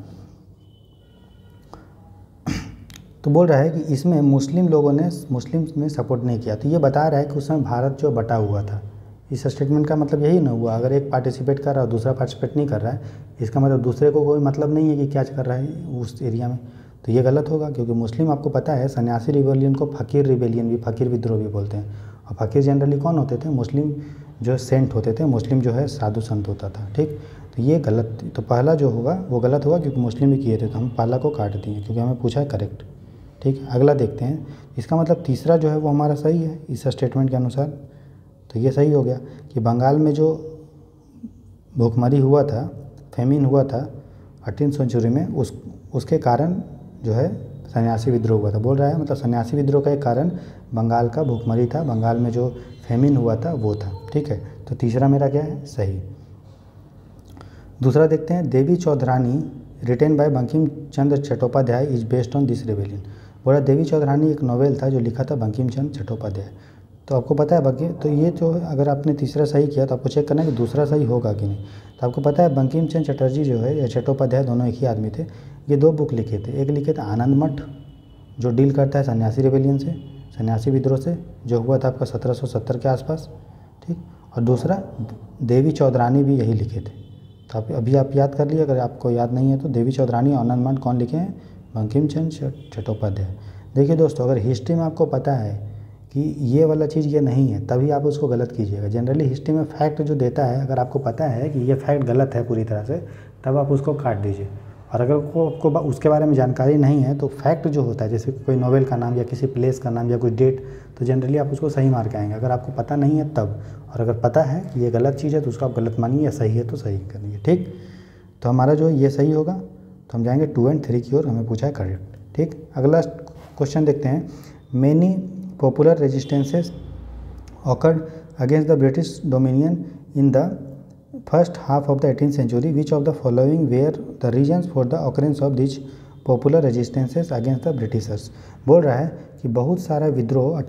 तो बोल रहा है कि इसमें मुस्लिम लोगों ने मुस्लिम में सपोर्ट नहीं किया, तो ये बता रहा है कि उस समय भारत जो बटा हुआ था। इस स्टेटमेंट का मतलब यही ना हुआ, अगर एक पार्टिसिपेट कर रहा है और दूसरा पार्टिसिपेट नहीं कर रहा है, इसका मतलब दूसरे को कोई मतलब नहीं है कि क्या कर रहा है उस एरिया में, तो ये गलत होगा। क्योंकि मुस्लिम, आपको पता है, सन्यासी रिवेलियन को फकीर रिवेलियन भी, फकीर विद्रोह भी बोलते हैं, और फकीर जनरली कौन होते थे? मुस्लिम जो सेंट होते थे, मुस्लिम जो है साधु संत होता था। ठीक, तो ये गलत, तो पहला जो होगा वो गलत होगा, क्योंकि मुस्लिम भी किए थे, तो हम पहला को काट दिए क्योंकि हमें पूछा है करेक्ट। ठीक है, अगला देखते हैं, इसका मतलब तीसरा जो है वो हमारा सही है इस स्टेटमेंट के अनुसार, तो ये सही हो गया कि बंगाल में जो भूखमरी हुआ था, फेमिन हुआ था 18वीं सेंचुरी में, उसके कारण जो है सन्यासी विद्रोह हुआ था। बोल रहा है मतलब सन्यासी विद्रोह का एक कारण बंगाल का भूखमरी था, बंगाल में जो फेमिन हुआ था वो था। ठीक है, तो तीसरा मेरा क्या है? सही। दूसरा देखते हैं, Devi Chaudhurani written by Bankim Chandra Chattopadhyay is based on this rebellion. बोला देवी चौधरानी एक नॉवेल था जो लिखा था बंकिम चंद्र चट्टोपाध्याय। तो आपको पता है बाकी, तो ये जो अगर आपने तीसरा सही किया तो आपको चेक करना है कि दूसरा सही होगा कि नहीं। तो आपको पता है बंकिम चंद्र चटर्जी जो है या चट्टोपाध्याय, दोनों एक ही आदमी थे। ये 2 बुक लिखे थे, एक लिखे थे आनंद मठ जो डील करता है सन्यासी रिवेलियन से, सन्यासी विद्रोह से, जो हुआ था आपका 1770 के आसपास, ठीक। और दूसरा देवी चौधरानी भी यही लिखे थे। तो अभी आप याद कर लिए, अगर आपको याद नहीं है तो देवी चौधरानी और आनंद मठ कौन लिखे हैं? बंकिम चंद्र चट्टोपाध्याय। देखिए दोस्तों, अगर हिस्ट्री में आपको पता है कि ये वाला चीज़ ये नहीं है, तभी आप उसको गलत कीजिएगा। जनरली हिस्ट्री में फैक्ट जो देता है, अगर आपको पता है कि ये फैक्ट गलत है पूरी तरह से, तब आप उसको काट दीजिए। और अगर आपको उसके बारे में जानकारी नहीं है, तो फैक्ट जो होता है, जैसे कोई नोवेल का नाम या किसी प्लेस का नाम या कोई डेट, तो जनरली आप उसको सही मार के आएंगे। अगर आपको पता नहीं है तब, और अगर पता है कि ये गलत चीज़ है तो उसको आप गलत मानिए, या सही है तो सही करिए, ठीक। तो हमारा जो ये सही होगा, तो हम जाएंगे 2 और 3 की ओर। हमें पूछा है करेक्ट, ठीक। अगला क्वेश्चन देखते हैं। Many popular resistances occurred against the British dominion in the first half of the 18th century. Which of the following were the reasons for the occurrence of these popular resistances against the Britishers? बोल रहा है कि बहुत सारा विद्रोह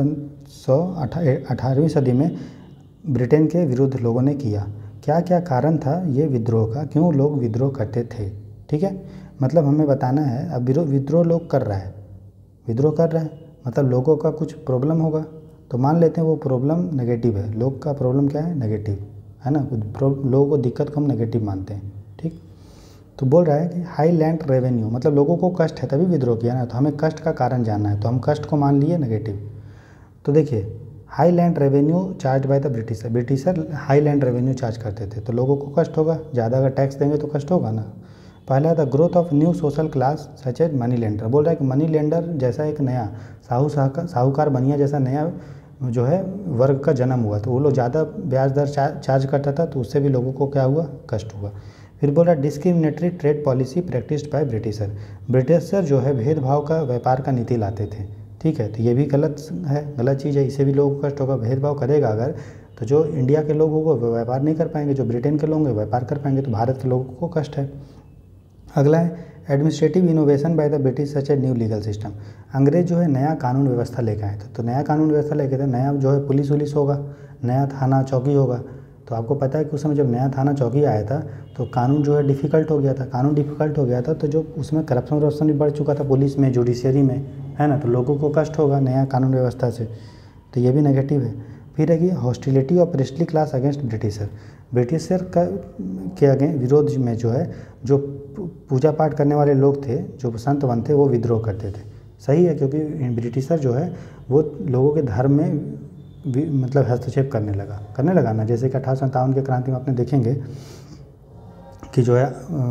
18वीं सदी में Britain के विरुद्ध लोगों ने किया। क्या क्या कारण था ये विद्रोह का, क्यों लोग विद्रोह करते थे, ठीक है। मतलब हमें बताना है, अब विद्रोह लोग कर रहा है, विद्रोह कर रहा है मतलब लोगों का कुछ प्रॉब्लम होगा, तो मान लेते हैं वो प्रॉब्लम नेगेटिव है। लोग का प्रॉब्लम क्या है? नेगेटिव, है ना। लोगों को दिक्कत को हम नेगेटिव मानते हैं, ठीक। तो बोल रहा है कि हाई लैंड रेवेन्यू, मतलब लोगों को कष्ट है तभी विद्रोह किया ना, तो हमें कष्ट का कारण जानना है, तो हम कष्ट को मान लिए नेगेटिव। तो देखिए, high land revenue charge by the Britisher, Britisher high land revenue charge करते थे, तो लोगों को कष्ट होगा, ज़्यादा अगर टैक्स देंगे तो कष्ट होगा ना। पहला था growth of new social class such as money lender. बोल रहा है कि मनी लेंडर जैसा एक नया साहूकार बनिया जैसा नया जो है वर्ग का जन्म हुआ, तो वो लोग ज़्यादा ब्याज दर चार्ज करता था, तो उससे भी लोगों को क्या हुआ? कष्ट हुआ। फिर बोल रहा है discriminatory trade policy practised by Britisher, Britisher जो है भेदभाव का व्यापार का नीति लाते थे, ठीक है। तो ये भी गलत है, गलत चीज़ है, इससे भी लोगों को कष्ट होगा। भेदभाव करेगा अगर, तो जो इंडिया के लोग होंगे वो व्यापार नहीं कर पाएंगे, जो ब्रिटेन के लोग होंगे व्यापार कर पाएंगे, तो भारत के लोगों को कष्ट है। अगला है administrative innovation by the British such a new legal system, अंग्रेज जो है नया कानून व्यवस्था लेकर आए थे, तो नया कानून व्यवस्था लेके थे, नया जो है पुलिस वुलिस होगा, नया थाना चौकी होगा। तो आपको पता है कि उस समय जब नया थाना चौकी आया था तो कानून जो है डिफ़िकल्ट हो गया था, कानून डिफ़िकल्ट हो गया था, तो जो उसमें करप्शन भी बढ़ चुका था पुलिस में, जुडिशरी में, है ना, तो लोगों को कष्ट होगा नया कानून व्यवस्था से, तो ये भी नेगेटिव है। फिर है कि hostility of priestly class against Britisher, Britisher के विरोध में जो है जो पूजा पाठ करने वाले लोग थे, जो संत वन थे, वो विद्रोह करते थे। सही है, क्योंकि ब्रिटिशर जो है वो लोगों के धर्म में मतलब हस्तक्षेप करने लगा ना। जैसे कि 1857 के क्रांति में आपने देखेंगे कि जो है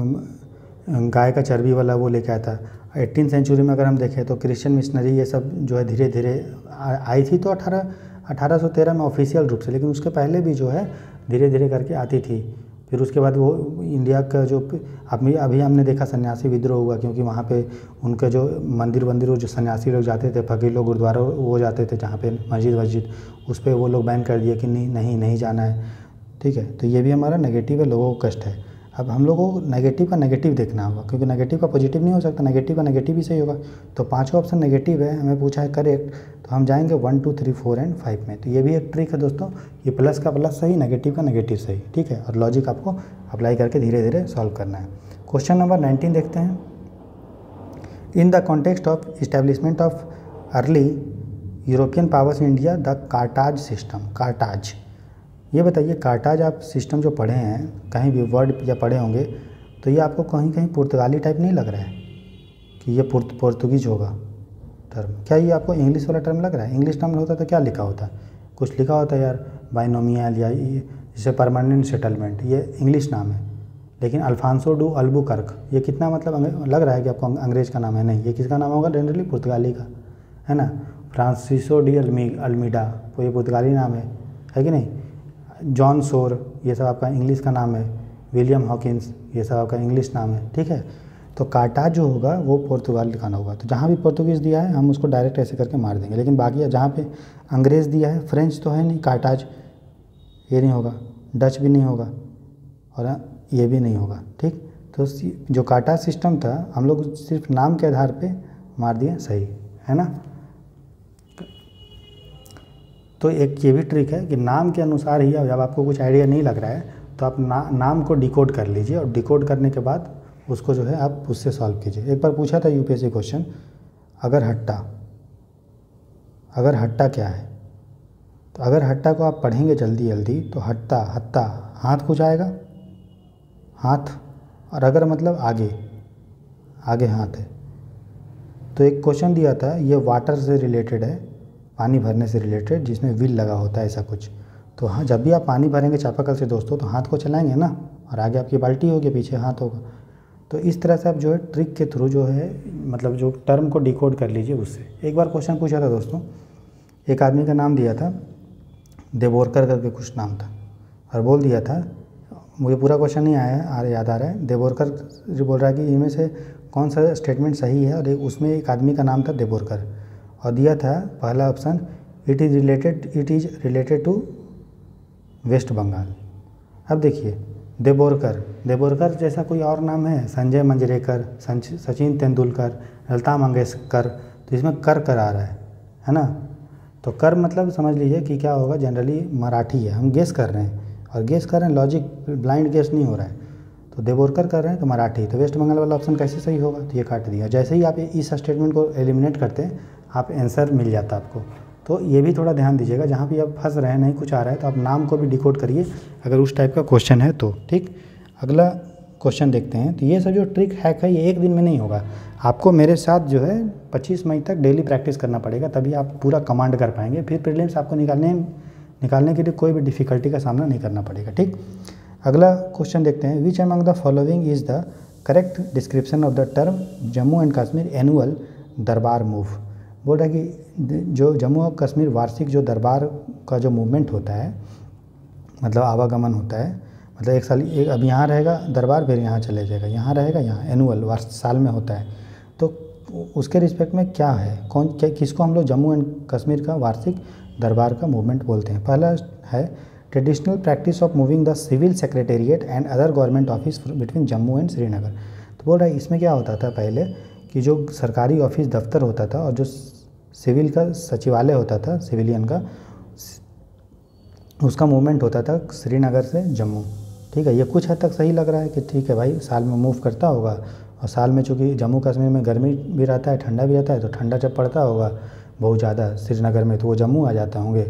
गाय का चर्बी वाला वो लेके आया था। 18th सेंचुरी में अगर हम देखें तो क्रिश्चियन मिशनरी ये सब जो है धीरे धीरे आई थी, तो 1813 में ऑफिशियल रूप से, लेकिन उसके पहले भी जो है धीरे धीरे करके आती थी। फिर उसके बाद वो इंडिया का जो अभी हमने देखा सन्यासी विद्रोह हुआ, क्योंकि वहाँ पे उनके जो मंदिर जो सन्यासी लोग जाते थे, फकीर लोग गुरुद्वारा वो जाते थे, जहाँ पे मस्जिद उस पर वो लोग बैन कर दिए कि नहीं जाना है, ठीक है। तो ये भी हमारा नेगेटिव है, लोगों को कष्ट है। अब हम लोगों को नेगेटिव का नेगेटिव देखना होगा, क्योंकि नेगेटिव का पॉजिटिव नहीं हो सकता, नेगेटिव का नेगेटिव ही सही होगा। तो 5वां ऑप्शन नेगेटिव है, हमें पूछा है करेक्ट, तो हम जाएंगे 1, 2, 3, 4 और 5 में। तो ये भी एक ट्रिक है दोस्तों, ये प्लस का प्लस सही, नेगेटिव का नेगेटिव सही, ठीक है। और लॉजिक आपको अप्लाई करके धीरे धीरे सॉल्व करना है। क्वेश्चन नंबर 19 देखते हैं। In the context of establishment of early European powers in India the cartaz system, cartaz, ये बताइए कार्टाज आप सिस्टम जो पढ़े हैं, कहीं भी वर्ड या पढ़े होंगे, तो ये आपको कहीं कहीं पुर्तगाली टाइप नहीं लग रहा है कि ये पुर्तगीज होगा टर्म? क्या ये आपको इंग्लिश वाला टर्म लग रहा है? इंग्लिश टर्म होता तो क्या लिखा होता? कुछ लिखा होता यार, बाइनोमियल या जैसे परमानेंट सेटलमेंट, ये इंग्लिश नाम है। लेकिन अल्फांसो डू अल्बुकर्क, ये कितना मतलब लग रहा है कि आपको अंग्रेज का नाम है? नहीं, ये किसका नाम होगा? जनरली पुर्तगाली का, है ना। फ्रांसिसो डी अल्मीडा, तो ये पुर्तगाली नाम है कि नहीं। जॉन सोर, ये सब आपका इंग्लिश का नाम है। विलियम हॉकिंस, ये सब आपका इंग्लिश नाम है, ठीक है। तो कार्टाज जो होगा वो पुर्तगाल लिखाना होगा। तो जहाँ भी पुर्तगीज़ दिया है हम उसको डायरेक्ट ऐसे करके मार देंगे, लेकिन बाकी जहाँ पे अंग्रेज़ दिया है, फ्रेंच तो है नहीं, कार्टाज ये नहीं होगा, डच भी नहीं होगा और ये भी नहीं होगा, ठीक। तो जो कार्टाज सिस्टम था हम लोग सिर्फ नाम के आधार पे मार दिए, सही है ना। तो एक ये भी ट्रिक है कि नाम के अनुसार ही जब आपको कुछ आइडिया नहीं लग रहा है तो आप नाम को डिकोड कर लीजिए, और डिकोड करने के बाद उसको जो है आप उससे सॉल्व कीजिए। एक बार पूछा था यूपीएससी क्वेश्चन, अगर हट्टा क्या है? तो अगर हट्टा को आप पढ़ेंगे जल्दी जल्दी तो हत्ता हाथ कुछ आएगा, हाथ, और अगर मतलब आगे हाथ है। तो एक क्वेश्चन दिया था, ये वाटर से रिलेटेड है, पानी भरने से रिलेटेड, जिसमें व्हील लगा होता है ऐसा कुछ। तो हाँ, जब भी आप पानी भरेंगे चापाकल से दोस्तों तो हाथ को चलाएंगे ना, और आगे आपकी बाल्टी होगी, पीछे हाथ होगा। तो इस तरह से आप जो है ट्रिक के थ्रू जो है मतलब जो टर्म को डिकोड कर लीजिए उससे। एक बार क्वेश्चन पूछा था दोस्तों, एक आदमी का नाम दिया था देवोरकर करके कुछ नाम था, और बोल दिया था, मुझे पूरा क्वेश्चन नहीं आया याद आ रहा है, देवोरकर जो बोल रहा है कि इनमें से कौन सा स्टेटमेंट सही है, और उसमें एक आदमी का नाम था देवोरकर, और दिया था पहला option it is related to West Bengal. अब देखिए देवोरकर जैसा कोई और नाम है, संजय मंजरेकर, सचिन तेंदुलकर, लता मंगेशकर, तो इसमें कर आ रहा है ना। तो कर मतलब समझ लीजिए कि क्या होगा, जनरली मराठी है, हम गेस कर रहे हैं, और गेस कर रहे हैं, लॉजिक ब्लाइंड गेस नहीं हो रहा है। तो देवोरकर कर रहे हैं तो मराठी, तो वेस्ट बंगाल वाला ऑप्शन कैसे सही होगा, तो ये काट दिया। जैसे ही आप इस स्टेटमेंट को एलिमिनेट करते हैं आप आंसर मिल जाता आपको। तो ये भी थोड़ा ध्यान दीजिएगा, जहाँ भी आप फंस रहे हैं, नहीं कुछ आ रहा है तो आप नाम को भी डिकोड करिए अगर उस टाइप का क्वेश्चन है तो। ठीक, अगला क्वेश्चन देखते हैं। तो ये सब जो ट्रिक हैक है ये एक दिन में नहीं होगा, आपको मेरे साथ जो है 25 मई तक डेली प्रैक्टिस करना पड़ेगा, तभी आप पूरा कमांड कर पाएंगे। फिर प्रीलिम्स आपको निकालने के लिए कोई भी डिफ़िकल्टी का सामना नहीं करना पड़ेगा। ठीक, अगला क्वेश्चन देखते हैं। Which among the following is the correct description of the term Jammu and Kashmir annual Darbar move. बोल रहा है कि जो जम्मू और कश्मीर वार्षिक जो दरबार का जो मूवमेंट होता है, मतलब आवागमन होता है, मतलब एक साल अब यहाँ रहेगा दरबार, फिर यहाँ चले जाएगा, यहाँ रहेगा यहाँ, एनुअल साल में होता है। तो उसके रिस्पेक्ट में क्या है, किसको हम लोग जम्मू एंड कश्मीर का वार्षिक दरबार का मूवमेंट बोलते हैं। पहला है traditional practice of moving the civil secretariat and other government office between Jammu and Srinagar. तो बोल रहा है इसमें क्या होता था पहले कि जो सरकारी ऑफिस दफ्तर होता था और जो सिविल का सचिवालय होता था सिविलियन का, उसका मूवमेंट होता था श्रीनगर से जम्मू। ठीक है, ये कुछ हद तक सही लग रहा है कि ठीक है भाई, साल में मूव करता होगा, और साल में चूँकि जम्मू कश्मीर में गर्मी भी रहता है, ठंडा भी रहता है, तो ठंडा जब पड़ता होगा बहुत ज़्यादा श्रीनगर में तो वो जम्मू आ जाते होंगे।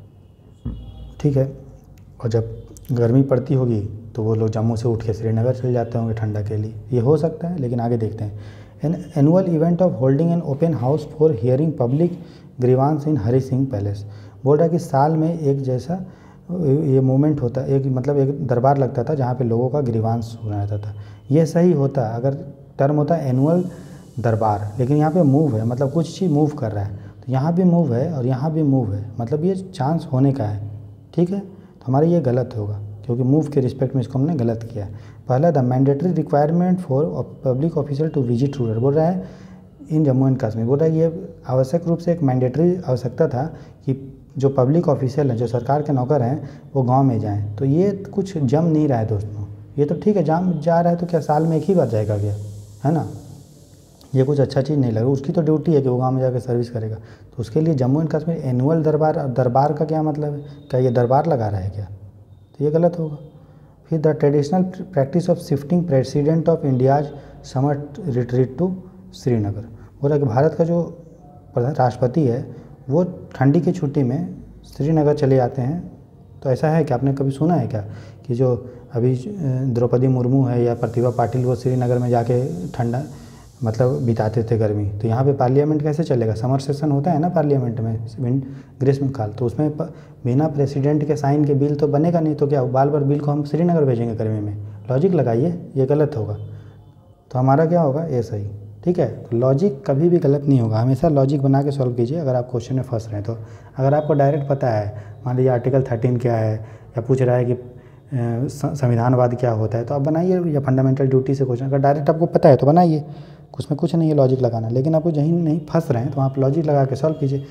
ठीक है, और जब गर्मी पड़ती होगी तो वो लोग जम्मू से उठ के श्रीनगर चले जाते होंगे ठंडा के लिए, ये हो सकता है। लेकिन आगे देखते हैं। An annual event of holding an open house for hearing public grievance in Hari Singh palace. बोल रहा है कि साल में एक जैसा ये मूवमेंट होता, एक मतलब एक दरबार लगता था जहाँ पे लोगों का ग्रीवांस सुना जाता था। ये सही होता अगर टर्म होता एनुअल दरबार, लेकिन यहाँ पे मूव है, मतलब कुछ चीज़ मूव कर रहा है, तो यहाँ भी मूव है और यहाँ भी मूव है, मतलब ये चांस होने का है। ठीक है, तो हमारा ये गलत होगा क्योंकि मूव के रिस्पेक्ट में इसको हमने गलत किया है। पहला the mandatory requirement for public officer to visit rural, बोल रहा है इन जम्मू एंड कश्मीर। बोल रहा है ये आवश्यक रूप से एक मैंडेटरी आवश्यकता था कि जो पब्लिक ऑफिशियल हैं, जो सरकार के नौकर हैं, वो गांव में जाएं। तो ये कुछ जम नहीं रहा है दोस्तों, ये तो ठीक है जा रहा है तो क्या साल में एक ही बार जाएगा क्या, है ना। ये कुछ अच्छा चीज़ नहीं लग रहा, उसकी तो ड्यूटी है कि वो गांव में जाकर सर्विस करेगा। तो उसके लिए जम्मू एंड कश्मीर एनुअल दरबार का क्या मतलब है, क्या ये दरबार लगा रहा है क्या, तो ये गलत होगा। फिर the traditional practice of shifting president of India's summer retreat to Srinagar. बोला कि भारत का जो राष्ट्रपति है वो ठंडी की छुट्टी में श्रीनगर चले जाते हैं। तो ऐसा है कि आपने कभी सुना है क्या कि जो अभी द्रौपदी मुर्मू है या प्रतिभा पाटिल वो श्रीनगर में जाके ठंडा मतलब बिताते थे गर्मी। तो यहाँ पे पार्लियामेंट कैसे चलेगा, समर सेशन होता है ना पार्लियामेंट में ग्रीष्मकाल, तो उसमें बिना प्रेसिडेंट के साइन के बिल तो बनेगा नहीं, तो क्या बार बार बिल को हम श्रीनगर भेजेंगे गर्मी में, लॉजिक लगाइए, ये गलत होगा। तो हमारा क्या होगा, ये सही। ठीक है, तो लॉजिक कभी भी गलत नहीं होगा, हमेशा लॉजिक बना के सॉल्व कीजिए अगर आप क्वेश्चन में फंस रहे हैं तो। अगर आपको डायरेक्ट पता है, मान लीजिए आर्टिकल 13 क्या है या पूछ रहा है कि संविधानवाद क्या होता है, तो आप बनाइए, या फंडामेंटल ड्यूटी से क्वेश्चन अगर डायरेक्ट आपको पता है तो बनाइए, उसमें कुछ नहीं है लॉजिक लगाना। लेकिन आपको यहीं नहीं फंस रहे हैं तो आप लॉजिक लगा के सॉल्व कीजिए।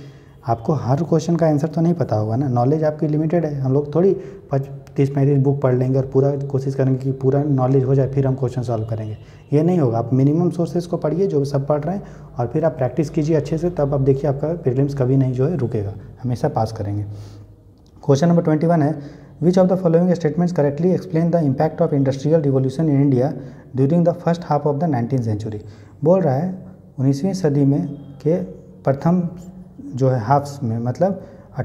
आपको हर क्वेश्चन का आंसर तो नहीं पता होगा ना, नॉलेज आपकी लिमिटेड है। हम लोग थोड़ी 30-35 बुक पढ़ लेंगे और पूरा कोशिश करेंगे कि पूरा नॉलेज हो जाए फिर हम क्वेश्चन सॉल्व करेंगे, ये नहीं होगा। आप मिनिमम सोर्सेज को पढ़िए जो सब पढ़ रहे हैं, और फिर आप प्रैक्टिस कीजिए अच्छे से, तब आप देखिए आपका प्रीलिम्स कभी नहीं जो है रुकेगा, हमेशा पास करेंगे। क्वेश्चन नंबर 21 है, which of the following statements correctly explain the impact of industrial revolution in India during the first half of the 19th century. बोल रहा है 19वीं सदी में के प्रथम जो है हाफ्स में, मतलब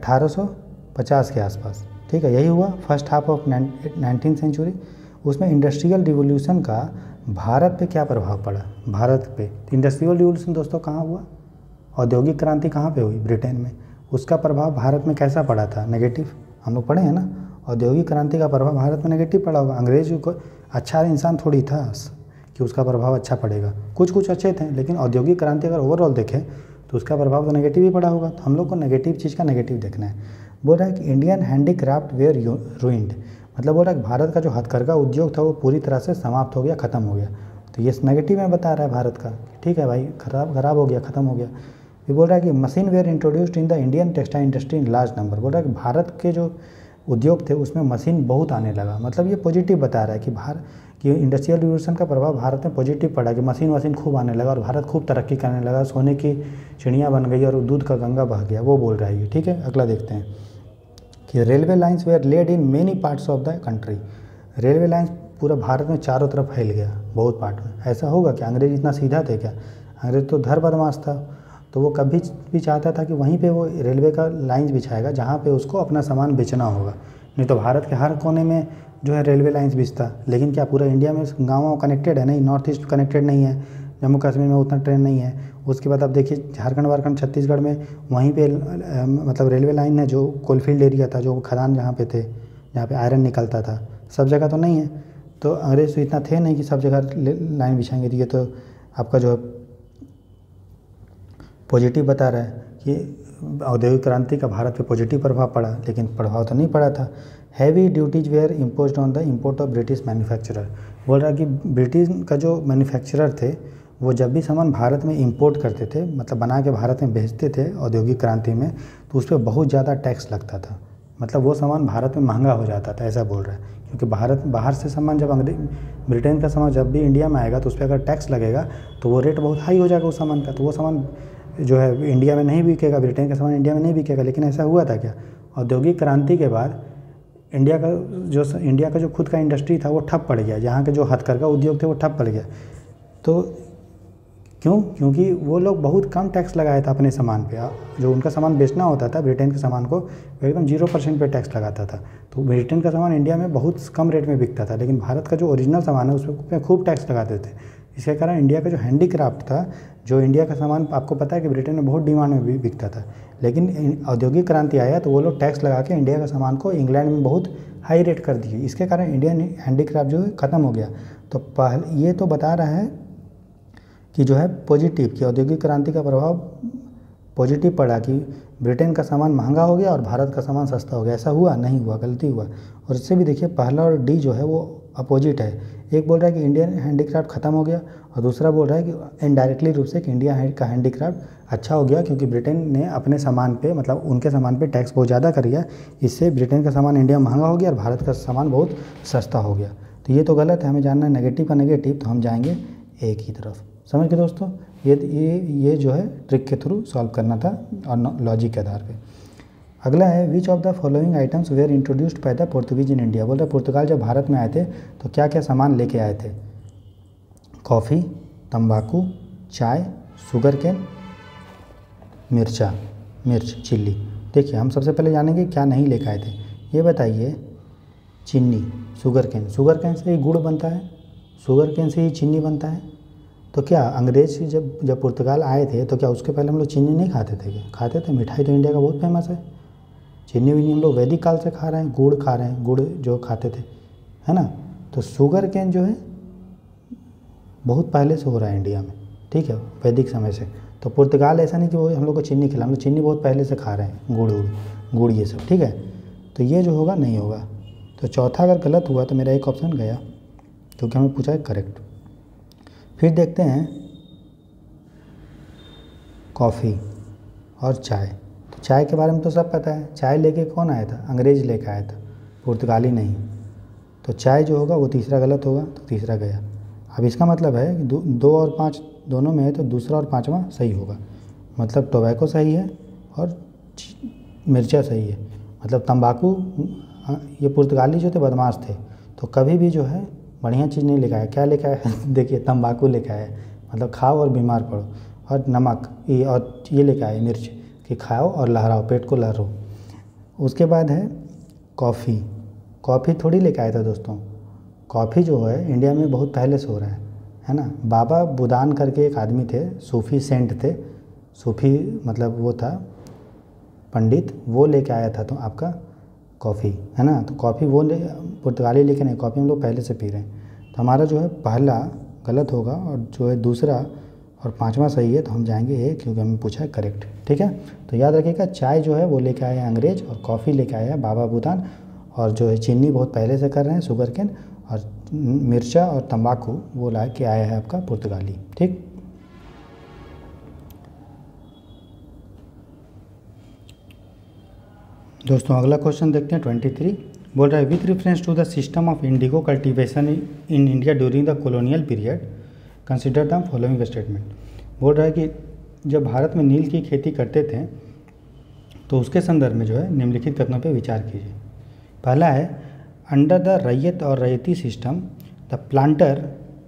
1850 के आसपास, ठीक है, यही हुआ first half of 19th century. उसमें इंडस्ट्रियल रिवॉल्यूशन का भारत पे क्या प्रभाव पड़ा, भारत पे। इंडस्ट्रियल रिवॉल्यूशन दोस्तों कहाँ हुआ, औद्योगिक क्रांति कहाँ पे हुई, ब्रिटेन में। उसका प्रभाव भारत में कैसा पड़ा था, नेगेटिव। हम लोग पढ़े हैं ना, औद्योगिक क्रांति का प्रभाव भारत में नेगेटिव पड़ा होगा। अंग्रेज को अच्छा इंसान थोड़ी था कि उसका प्रभाव अच्छा पड़ेगा, कुछ कुछ अच्छे थे, लेकिन औद्योगिक क्रांति अगर ओवरऑल देखें तो उसका प्रभाव तो नेगेटिव ही पड़ा होगा। तो हम लोग को नेगेटिव चीज़ का नेगेटिव देखना है। बोल रहा है कि इंडियन हैंडीक्राफ्ट वेयर रूइंड, मतलब बोल रहा है कि भारत का जो हथकरघा उद्योग था वो पूरी तरह से समाप्त हो गया, ख़त्म हो गया। तो ये नेगेटिव में बता रहा है भारत का, ठीक है भाई, खराब हो गया, ख़त्म हो गया। ये बोल रहा है कि machine were introduced in the Indian textile industry in large number. बोल रहा है कि भारत के जो उद्योग थे उसमें मशीन बहुत आने लगा, मतलब ये पॉजिटिव बता रहा है कि इंडस्ट्रियल रिवॉल्यूशन का प्रभाव भारत में पॉजिटिव पड़ा, कि मशीन खूब आने लगा और भारत खूब तरक्की करने लगा, सोने की चिड़िया बन गई और दूध का गंगा बह गया, वो बोल रहा है ये, ठीक है। अगला देखते हैं कि railway lines were laid in many parts of the country. Railway lines पूरा भारत में चारों तरफ फैल गया, बहुत पार्ट में। ऐसा होगा कि अंग्रेज इतना सीधा थे क्या, अंग्रेज तो धर बदमाश था, तो वो कभी भी चाहता था कि वहीं पे वो रेलवे का लाइन्स बिछाएगा जहाँ पे उसको अपना सामान बेचना होगा। नहीं तो भारत के हर कोने में जो है रेलवे लाइन्स बिछता, लेकिन क्या पूरा इंडिया में गाँव कनेक्टेड है, नहीं, नॉर्थ ईस्ट कनेक्टेड नहीं है, जम्मू कश्मीर में उतना ट्रेन नहीं है। उसके बाद आप देखिए झारखंड वारखंड छत्तीसगढ़ में वहीं पे मतलब रेलवे लाइन है, जो कोलफील्ड एरिया था, जो खदान जहाँ पे थे, जहाँ पे आयरन निकलता था, सब जगह तो नहीं है। तो अंग्रेज तो इतना थे नहीं कि सब जगह लाइन बिछाएंगे। तो ये तो आपका जो पॉजिटिव बता रहा है कि औद्योगिक क्रांति का भारत पे पॉजिटिव प्रभाव पड़ा, लेकिन प्रभाव तो नहीं पड़ा था। Heavy duties were imposed on the import of British manufacturer. बोल रहा है कि ब्रिटिश का जो मैन्युफैक्चरर थे वो जब भी सामान भारत में इंपोर्ट करते थे, मतलब बना के भारत में भेजते थे औद्योगिक क्रांति में, तो उस पर बहुत ज़्यादा टैक्स लगता था, मतलब वो सामान भारत में महंगा हो जाता था, ऐसा बोल रहा है। क्योंकि बाहर से सामान जब ब्रिटेन का सामान जब भी इंडिया में आएगा तो उस पर अगर टैक्स लगेगा तो वो रेट बहुत हाई हो जाएगा उस सामान का, तो वो सामान जो है इंडिया में नहीं बिकेगा, ब्रिटेन का सामान इंडिया में नहीं बिकेगा। लेकिन ऐसा हुआ था क्या, औद्योगिक क्रांति के बाद इंडिया का जो खुद का इंडस्ट्री था वो ठप पड़ गया, जहाँ के जो हथकरघा उद्योग थे वो ठप पड़ गया। तो क्यों, क्योंकि वो लोग बहुत कम टैक्स लगाया था अपने सामान पे। जो उनका सामान बेचना होता था ब्रिटेन के सामान को, वो एकदम 0% पे टैक्स लगाता था। तो ब्रिटेन का सामान इंडिया में बहुत कम रेट में बिकता था, लेकिन भारत का जो ओरिजिनल सामान है उस पर खूब टैक्स लगाते थे। इसके कारण इंडिया का जो हैंडीक्राफ्ट था, जो इंडिया का सामान आपको पता है कि ब्रिटेन में बहुत डिमांड में भी बिकता था, लेकिन औद्योगिक क्रांति आया तो वो लोग टैक्स लगा के इंडिया का सामान को इंग्लैंड में बहुत हाई रेट कर दिए। इसके कारण इंडियन हैंडीक्राफ्ट जो है ख़त्म हो गया। तो पहले ये तो बता रहा है कि जो है पॉजिटिव, कि औद्योगिक क्रांति का प्रभाव पॉजिटिव पड़ा, कि ब्रिटेन का सामान महंगा हो गया और भारत का सामान सस्ता हो गया। ऐसा हुआ नहीं हुआ, गलती हुआ। और इससे भी देखिए पहला और डी जो है वो अपोजिट है। एक बोल रहा है कि इंडियन हैंडीक्राफ्ट ख़त्म हो गया, और दूसरा बोल रहा है कि इनडायरेक्टली रूप से कि इंडिया का हैंडीक्राफ्ट अच्छा हो गया, क्योंकि ब्रिटेन ने अपने सामान पे, मतलब उनके सामान पे टैक्स बहुत ज़्यादा कर दिया। इससे ब्रिटेन का सामान इंडिया में महंगा हो गया और भारत का सामान बहुत सस्ता हो गया। तो ये तो गलत है, हमें जानना है नेगेटिव का नेगेटिव, तो हम जाएंगे ए की तरफ। समझ के दोस्तों, ये जो है ट्रिक के थ्रू सॉल्व करना था और लॉजिक के आधार पे। अगला है which of the following items were introduced by the Portuguese in India. बोल रहे पुर्तगाल जब भारत में आए थे तो क्या क्या सामान लेके आए थे। कॉफ़ी, तंबाकू, चाय, शुगर केन, मिर्च, चिल्ली। देखिए हम सबसे पहले जानेंगे क्या नहीं लेके आए थे। ये बताइए, चीनी, शुगर केन से ही गुड़ बनता है, शुगर केन से ही चीनी बनता है। तो क्या अंग्रेज जब पुर्तगाल आए थे तो क्या उसके पहले हम लोग चीनी नहीं खाते थे क्या? खाते थे। मिठाई तो इंडिया का बहुत फेमस है। चीनी भी हम लोग वैदिक काल से खा रहे हैं, गुड़ खा रहे हैं, गुड़ जो खाते थे, है ना। तो शुगर केन जो है बहुत पहले से हो रहा है इंडिया में, ठीक है, वैदिक समय से। तो पुर्तगाल ऐसा नहीं कि वो हम लोग को चीनी खिला, हम लोग चीनी बहुत पहले से खा रहे हैं, गुड़ ये सब, ठीक है। तो ये जो होगा नहीं होगा। तो चौथा अगर गलत हुआ तो मेरा एक ऑप्शन गया, क्योंकि हमें पूछा है करेक्ट। फिर देखते हैं कॉफ़ी और चाय। तो चाय के बारे में तो सब पता है, चाय लेके कौन आया था? अंग्रेज़ लेके आया था, पुर्तगाली नहीं। तो चाय जो होगा वो तीसरा गलत होगा, तो तीसरा गया। अब इसका मतलब है कि 2 और 5 दोनों में है, तो दूसरा और पाँचवा सही होगा। मतलब टोबैको सही है और मिर्चा सही है। मतलब तंबाकू, ये पुर्तगाली जो थे बदमाश थे, तो कभी भी जो है बढ़िया चीज़ नहीं लेके आया। क्या लेके आया? देखिए तंबाकू लेके आया, मतलब खाओ और बीमार पड़ो। और नमक ये, और ये लेके आए मिर्च कि खाओ और लहराओ, पेट को लहरो। उसके बाद है कॉफ़ी। कॉफ़ी थोड़ी लेके आया था दोस्तों, कॉफ़ी जो है इंडिया में बहुत पहले से हो रहा है ना। बाबा बुदान करके एक आदमी थे, सूफ़ी सेंट थे, सूफ़ी मतलब वो था पंडित, वो लेके आया था तो आपका कॉफ़ी, है ना। तो कॉफ़ी वो पुर्तगाली लेके नहीं, कॉफ़ी हम लोग पहले से पी रहे हैं। तो हमारा जो है पहला गलत होगा और जो है दूसरा और पाँचवा सही है, तो हम जाएंगे ए, क्योंकि हमें पूछा है करेक्ट। ठीक है, तो याद रखिएगा चाय जो है वो लेके आए हैं अंग्रेज़, और कॉफ़ी लेके आया है बाबा बुदान, और जो है चीनी बहुत पहले से कर रहे हैं शुगर केन, और मिर्चा और तंबाकू वो ला के आया है आपका पुर्तगाली। ठीक, दोस्तों अगला क्वेश्चन देखते हैं 23। बोल रहा है with reference to the system of indigo cultivation in India during the colonial period consider the following statement. बोल रहा है कि जब भारत में नील की खेती करते थे तो उसके संदर्भ में जो है निम्नलिखित कथनों पर विचार कीजिए। पहला है अंडर द रैयत और raiyati system the planter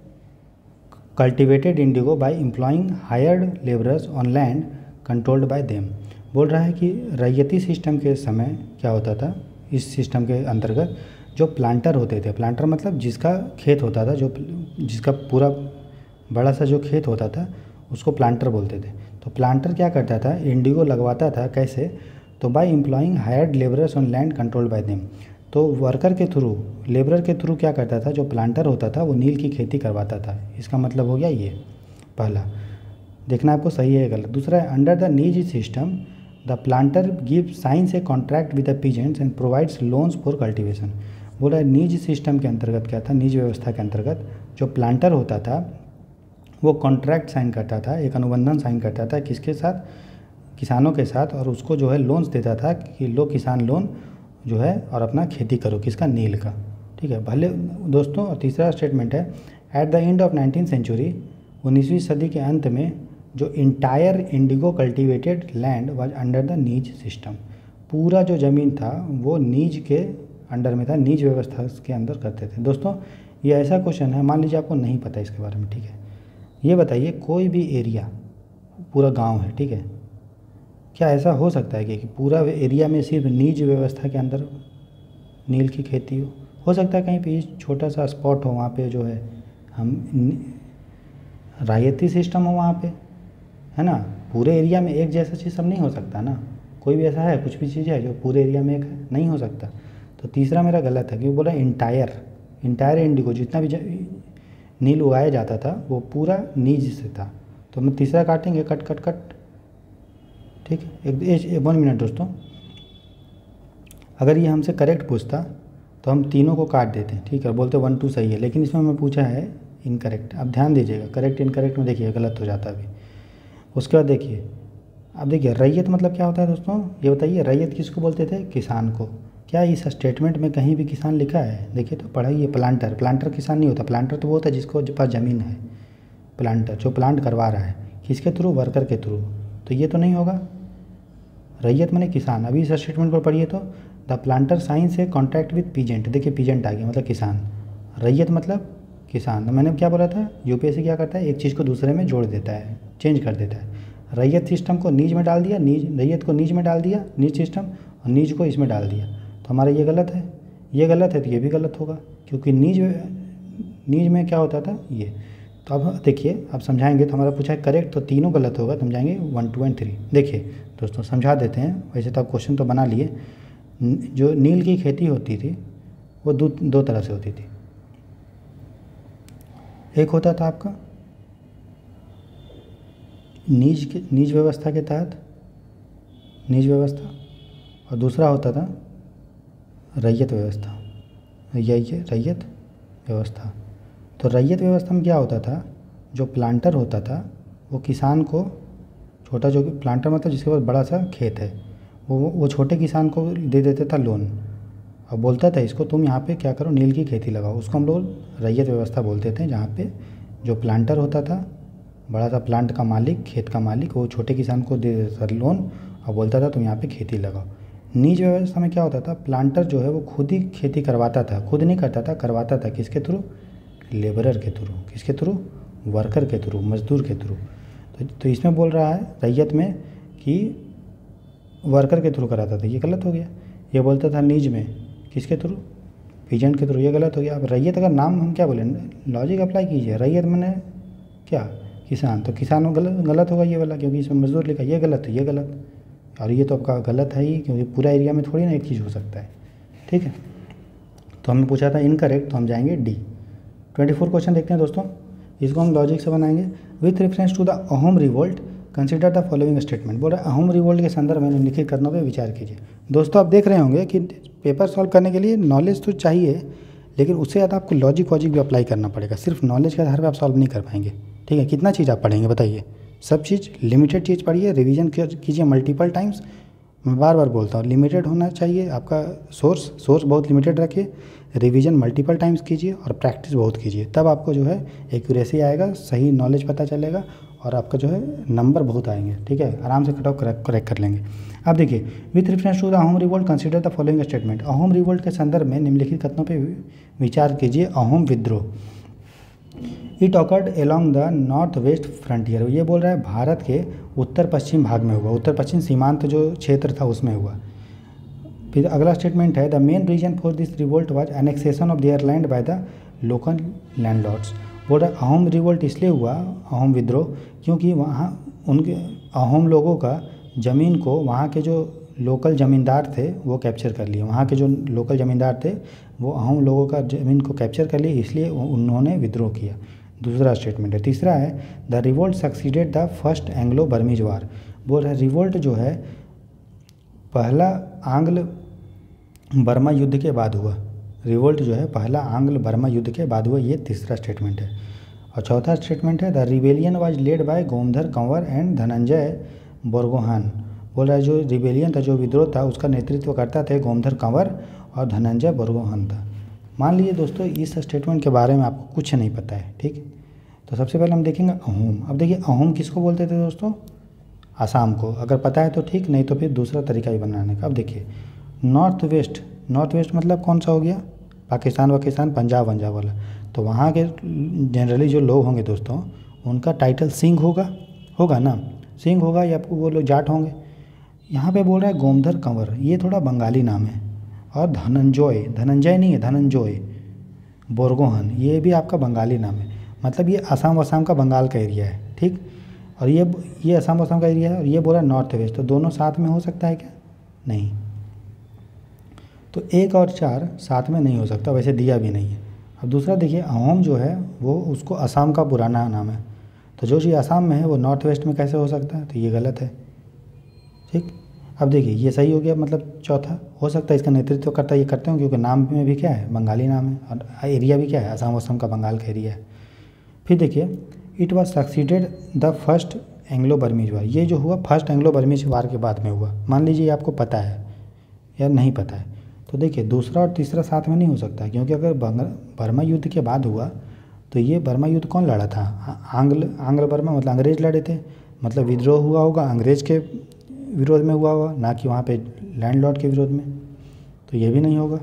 cultivated indigo by employing hired labourers on land controlled by them. बोल रहा है कि रैयती सिस्टम के समय क्या होता था, इस सिस्टम के अंतर्गत जो प्लांटर होते थे, प्लांटर मतलब जिसका खेत होता था, जो जिसका पूरा बड़ा सा जो खेत होता था उसको प्लांटर बोलते थे। तो प्लांटर क्या करता था, इंडिगो लगवाता था। कैसे? तो by employing hired labourers on land controlled by them. तो वर्कर के थ्रू, लेबरर के थ्रू क्या करता था, जो प्लांटर होता था वो नील की खेती करवाता था। इसका मतलब हो गया ये पहला, देखना आपको सही है गलत। दूसरा है under the nij system the planter give signs a contract with the peasants and provides loans for cultivation. बोला नीज सिस्टम के अंतर्गत क्या था, नीज व्यवस्था के अंतर्गत जो प्लांटर होता था वो कॉन्ट्रैक्ट साइन करता था, एक अनुबंधन साइन करता था किसके साथ, किसानों के साथ, और उसको जो है लोन्स देता था कि लो किसान लोन जो है और अपना खेती करो, किसका, नील का। ठीक है भले दोस्तों। और तीसरा स्टेटमेंट है at the end of 19th century, 19वीं सदी के अंत में जो entire indigo cultivated land was under the nij system. पूरा जो ज़मीन था वो नीज के अंडर में था, नीज व्यवस्था के अंदर करते थे। दोस्तों ये ऐसा क्वेश्चन है, मान लीजिए आपको नहीं पता इसके बारे में, ठीक है, ये बताइए कोई भी एरिया, पूरा गांव है, ठीक है, क्या ऐसा हो सकता है कि पूरा एरिया में सिर्फ नीज व्यवस्था के अंदर नील की खेती हो सकता है कहीं पे छोटा सा स्पॉट हो वहाँ पे जो है हम रायती सिस्टम हो वहाँ पे, है ना। पूरे एरिया में एक जैसा चीज़ सब नहीं हो सकता ना, कोई भी ऐसा है, कुछ भी चीज़ है जो पूरे एरिया में एक है, नहीं हो सकता। तो तीसरा मेरा गलत है, क्योंकि बोला इंटायर इंडिगो जितना भी नील उगाया जाता था वो पूरा नीज से था। तो हम तीसरा काटेंगे, कट कट कट, ठीक है। एक 1 मिनट दोस्तों, अगर ये हमसे करेक्ट पूछता तो हम तीनों को काट देते हैं, ठीक है, बोलते 1 2 सही है, लेकिन इसमें हमें पूछा है इनकरेक्ट। अब ध्यान दीजिएगा, करेक्ट इनकरेक्ट में देखिए गलत हो जाता है अभी। उसके बाद देखिए, अब देखिए रैयत मतलब क्या होता है दोस्तों, ये बताइए रैयत किसको बोलते थे, किसान को। क्या इस स्टेटमेंट में कहीं भी किसान लिखा है? देखिए तो पढ़ाइए, प्लांटर किसान नहीं होता, प्लांटर तो वो होता है जिसको पास ज़मीन है, प्लांटर जो प्लांट करवा रहा है, किसके थ्रू, वर्कर के थ्रू। तो ये तो नहीं होगा, रैयत माने किसान। अभी इस स्टेटमेंट को पढ़िए तो the planter signs a contract with peasant, देखिए पीजेंट आ गया मतलब किसान, रैयत मतलब किसान। तो मैंने क्या बोला था, यूपीएससी क्या करता है, एक चीज़ को दूसरे में जोड़ देता है, चेंज कर देता है। रैयत सिस्टम को नीज में डाल दिया, रैयत को नीज में डाल दिया, नीज सिस्टम, और नीज को इसमें डाल दिया, तो हमारा ये गलत है, ये गलत है, तो ये भी गलत होगा, क्योंकि नीज में क्या होता था ये। तो अब देखिए, अब समझाएंगे तो हमारा पूछा है करेक्ट, तो तीनों गलत होगा, तो हम जाएंगे 1 2 और 3। देखिए दोस्तों समझा देते हैं, वैसे तो आप क्वेश्चन तो बना लिए। जो नील की खेती होती थी वो दो तरह से होती थी। एक होता था आपका नीज व्यवस्था के तहत, नीज व्यवस्था, और दूसरा होता था रैयत व्यवस्था, यही रैयत व्यवस्था। तो रैयत व्यवस्था में क्या होता था, जो प्लांटर होता था वो किसान को, छोटा जो प्लांटर मतलब जिसके पास बड़ा सा खेत है, वो छोटे किसान को दे देता था लोन और बोलता था इसको तुम यहाँ पे क्या करो, नील की खेती लगाओ। उसको हम लोग रैयत व्यवस्था बोलते थे, जहाँ पे जो प्लांटर होता था, बड़ा सा प्लांट का मालिक, खेत का मालिक, वो छोटे किसान को दे देता था लोन और बोलता था तुम यहाँ पे खेती लगाओ। निज व्यवस्था में क्या होता था, प्लांटर जो है वो खुद ही खेती करवाता था, खुद नहीं करता था, करवाता था। किसके थ्रू? लेबरर के थ्रू। किसके थ्रू? वर्कर के थ्रू, मजदूर के थ्रू। तो इसमें बोल रहा है रैयत में कि वर्कर के थ्रू कराता था, ये गलत हो गया। ये बोलता था निज में किसके थ्रू? पीजेंट के थ्रू, ये गलत हो गया। अब रैयत अगर नाम हम क्या बोले, लॉजिक अप्लाई कीजिए। रैयत मैंने क्या? किसान, तो किसान में गलत होगा ये वाला, क्योंकि इसमें मजदूर लिखा, ये गलत है, ये गलत। और ये तो आपका गलत है ही, क्योंकि पूरा एरिया में थोड़ी ना एक चीज़ हो सकता है। ठीक है, तो हमने पूछा था इनकरेक्ट, तो हम जाएंगे डी। 24 क्वेश्चन देखते हैं दोस्तों, इसको हम लॉजिक से बनाएंगे। With reference to the Ahom revolt consider the following statement. बोल रहा है अहोम रिवोल्ट के संदर्भ में निम्नलिखित कथनों पर विचार कीजिए। दोस्तों आप देख रहे होंगे कि पेपर सॉल्व करने के लिए नॉलेज तो चाहिए, लेकिन उससे ज़्यादा आपको लॉजिक वॉजिक भी अप्लाई करना पड़ेगा। सिर्फ नॉलेज के आधार पर आप सॉल्व नहीं कर पाएंगे। ठीक है, कितना चीज़ आप पढ़ेंगे बताइए? सब चीज़, लिमिटेड चीज़ पढ़िए, रिवीजन कीजिए मल्टीपल टाइम्स। मैं बार बार बोलता हूँ लिमिटेड होना चाहिए आपका सोर्स बहुत लिमिटेड रखिए, रिवीजन मल्टीपल टाइम्स कीजिए और प्रैक्टिस बहुत कीजिए, तब आपको जो है एक्यूरेसी आएगा, सही नॉलेज पता चलेगा और आपका जो है नंबर बहुत आएंगे। ठीक है, आराम से कट ऑफ करेक्ट कर लेंगे। अब देखिए, with reference to the Ahom revolt consider the following statement. Ahom revolt के संदर्भ में निम्नलिखित कथनों पर विचार कीजिए। अहोम विद्रोह, it occurred along the North West Frontier. ये बोल रहा है भारत के उत्तर पश्चिम भाग में हुआ, उत्तर पश्चिम सीमांत जो क्षेत्र था उसमें हुआ। फिर अगला स्टेटमेंट है the main reason for this revolt was annexation of their land by the local landlords. बोल रहा है अहोम रिवोल्ट इसलिए हुआ, अहोम विद्रोह, क्योंकि वहाँ उनके अहोम लोगों का ज़मीन को वहाँ के जो लोकल ज़मींदार थे वो कैप्चर कर लिए। वहाँ के जो लोकल ज़मींदार थे वो अहोम लोगों का ज़मीन को कैप्चर कर लिए, इसलिए उन्होंने विद्रोह किया। दूसरा स्टेटमेंट है। तीसरा है the revolt succeeded the first Anglo Burmese war. बोल रहे रिवोल्ट जो है पहला आंग्ल बर्मा युद्ध के बाद हुआ। रिवोल्ट जो है पहला आंग्ल बर्मा युद्ध के बाद हुआ, ये तीसरा स्टेटमेंट है। और चौथा स्टेटमेंट है the rebellion was led by Gomdhar Konwar and Dhananjay Borgohain. बोल रहा है जो रिबेलियन था, जो विद्रोह था, उसका नेतृत्व करता थे गोमधर कंवर और धनंजय बोरगोहान था। मान लीजिए दोस्तों इस स्टेटमेंट के बारे में आपको कुछ नहीं पता है, ठीक, तो सबसे पहले हम देखेंगे अहोम। अब देखिए अहोम किसको बोलते थे दोस्तों? आसाम को। अगर पता है तो ठीक, नहीं तो फिर दूसरा तरीका भी बनाने का। अब देखिए नॉर्थ वेस्ट, नॉर्थ वेस्ट मतलब कौन सा हो गया? पाकिस्तान, पंजाब वाला। तो वहाँ के जनरली जो लोग होंगे दोस्तों, उनका टाइटल सिंह होगा ना, सिंह होगा, या वो लोग जाट होंगे। यहाँ पे बोल रहा है गोमधर कंवर, ये थोड़ा बंगाली नाम है। और धनंजय नहीं है, धनंजय बोरगोहान, ये भी आपका बंगाली नाम है। मतलब ये असम का बंगाल का एरिया है, ठीक। और ये असम का एरिया है, और ये बोला नॉर्थ वेस्ट, तो दोनों साथ में हो सकता है क्या? नहीं। तो 1 और 4 साथ में नहीं हो सकता, वैसे दिया भी नहीं है। अब दूसरा देखिए अहोम जो है वो उसको असम का पुराना नाम है, तो जो चीज़ असम में है वो नॉर्थ वेस्ट में कैसे हो सकता है? तो ये गलत है, ठीक। अब देखिए ये सही हो गया, मतलब चौथा हो सकता है इसका नेतृत्व करता, ये करते हो क्योंकि नाम में भी क्या है, बंगाली नाम है, और एरिया भी क्या है, असम का बंगाल का एरिया है। फिर देखिए it was succeeded the first Anglo Burmese war. ये जो हुआ फर्स्ट एंग्लो बर्मीज वार के बाद में हुआ। मान लीजिए आपको पता है या नहीं पता है, तो देखिए दूसरा और तीसरा साथ में नहीं हो सकता, क्योंकि अगर बर्मा युद्ध के बाद हुआ तो ये बर्मा युद्ध कौन लड़ा था? आंग्ल बर्मा, मतलब अंग्रेज़ लड़े थे, मतलब विद्रोह हुआ होगा अंग्रेज़ के विरोध में हुआ होगा, ना कि वहाँ पे लैंडलॉर्ड के विरोध में, तो ये भी नहीं होगा।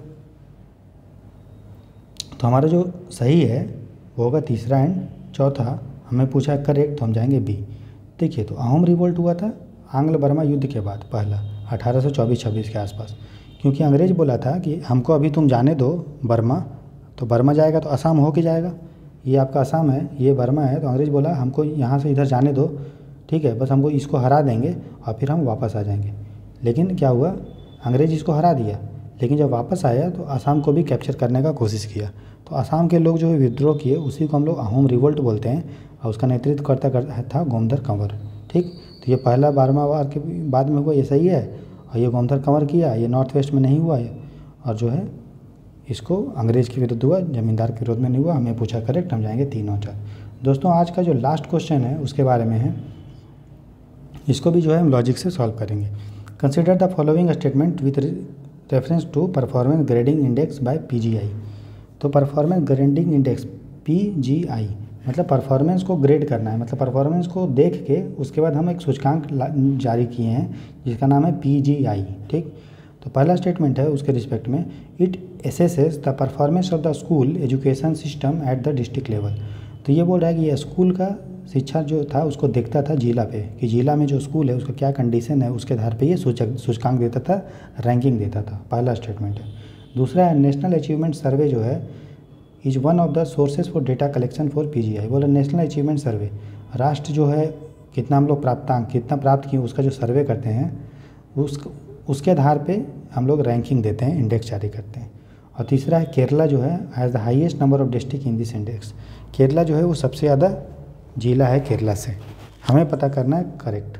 तो हमारा जो सही है वो होगा तीसरा एंड चौथा। हमें पूछा करेक्ट, तो हम जाएंगे बी। देखिए तो अहोम रिवोल्ट हुआ था आंग्ल बर्मा युद्ध के बाद, पहला 1824-26 के आसपास, क्योंकि अंग्रेज़ बोला था कि हमको अभी तुम जाने दो बर्मा, तो बर्मा जाएगा तो असम हो के जाएगा, ये आपका असम है, ये बर्मा है, तो अंग्रेज़ बोला हमको यहाँ से इधर जाने दो, ठीक है, बस हमको इसको हरा देंगे और फिर हम वापस आ जाएंगे। लेकिन क्या हुआ, अंग्रेज़ इसको हरा दिया, लेकिन जब वापस आया तो असम को भी कैप्चर करने का कोशिश किया। तो असम के लोग जो है विद्रोह किए, उसी को हम लोग अहोम रिवोल्ट बोलते हैं, और उसका नेतृत्व करता था गोमधर कंवर, ठीक। तो ये पहला बर्मा वार के बाद में हुआ, ये सही है, और ये गोमधर कंवर किया, ये नॉर्थ वेस्ट में नहीं हुआ है, और जो है इसको अंग्रेज़ के विरुद्ध हुआ, ज़मींदार के विरोध में नहीं हुआ। हमें पूछा करेक्ट, हम जाएंगे 3 और 4। दोस्तों आज का जो लास्ट क्वेश्चन है उसके बारे में है, इसको भी जो है हम लॉजिक से सॉल्व करेंगे। Consider the following statement with reference to performance grading index by PGI। तो परफॉर्मेंस ग्रेडिंग इंडेक्स PGI मतलब परफॉर्मेंस को ग्रेड करना है, मतलब परफॉर्मेंस को देख के उसके बाद हम एक सूचकांक जारी किए हैं जिसका नाम है PGI। ठीक, तो पहला स्टेटमेंट है उसके रिस्पेक्ट में, it assesses the performance of the school education system at the district level. तो ये बोल रहा है कि ये स्कूल का शिक्षा जो था उसको देखता था जिला पे, कि जिला में जो स्कूल है उसका क्या कंडीशन है, उसके आधार पे ये सूचकांक देता था, रैंकिंग देता था। पहला स्टेटमेंट है। दूसरा है नेशनल अचीवमेंट सर्वे जो है is one of the sources for data collection for PGI। बोला नेशनल अचीवमेंट सर्वे, राष्ट्र जो है कितना हम लोग प्राप्तांक कितना प्राप्त किए उसका जो सर्वे करते हैं उसके आधार पे हम लोग रैंकिंग देते हैं, इंडेक्स जारी करते हैं। और तीसरा है केरला जो है has the highest number of district in this index. Kerala जो है वो सबसे ज़्यादा जिला है केरला से, हमें पता करना है करेक्ट।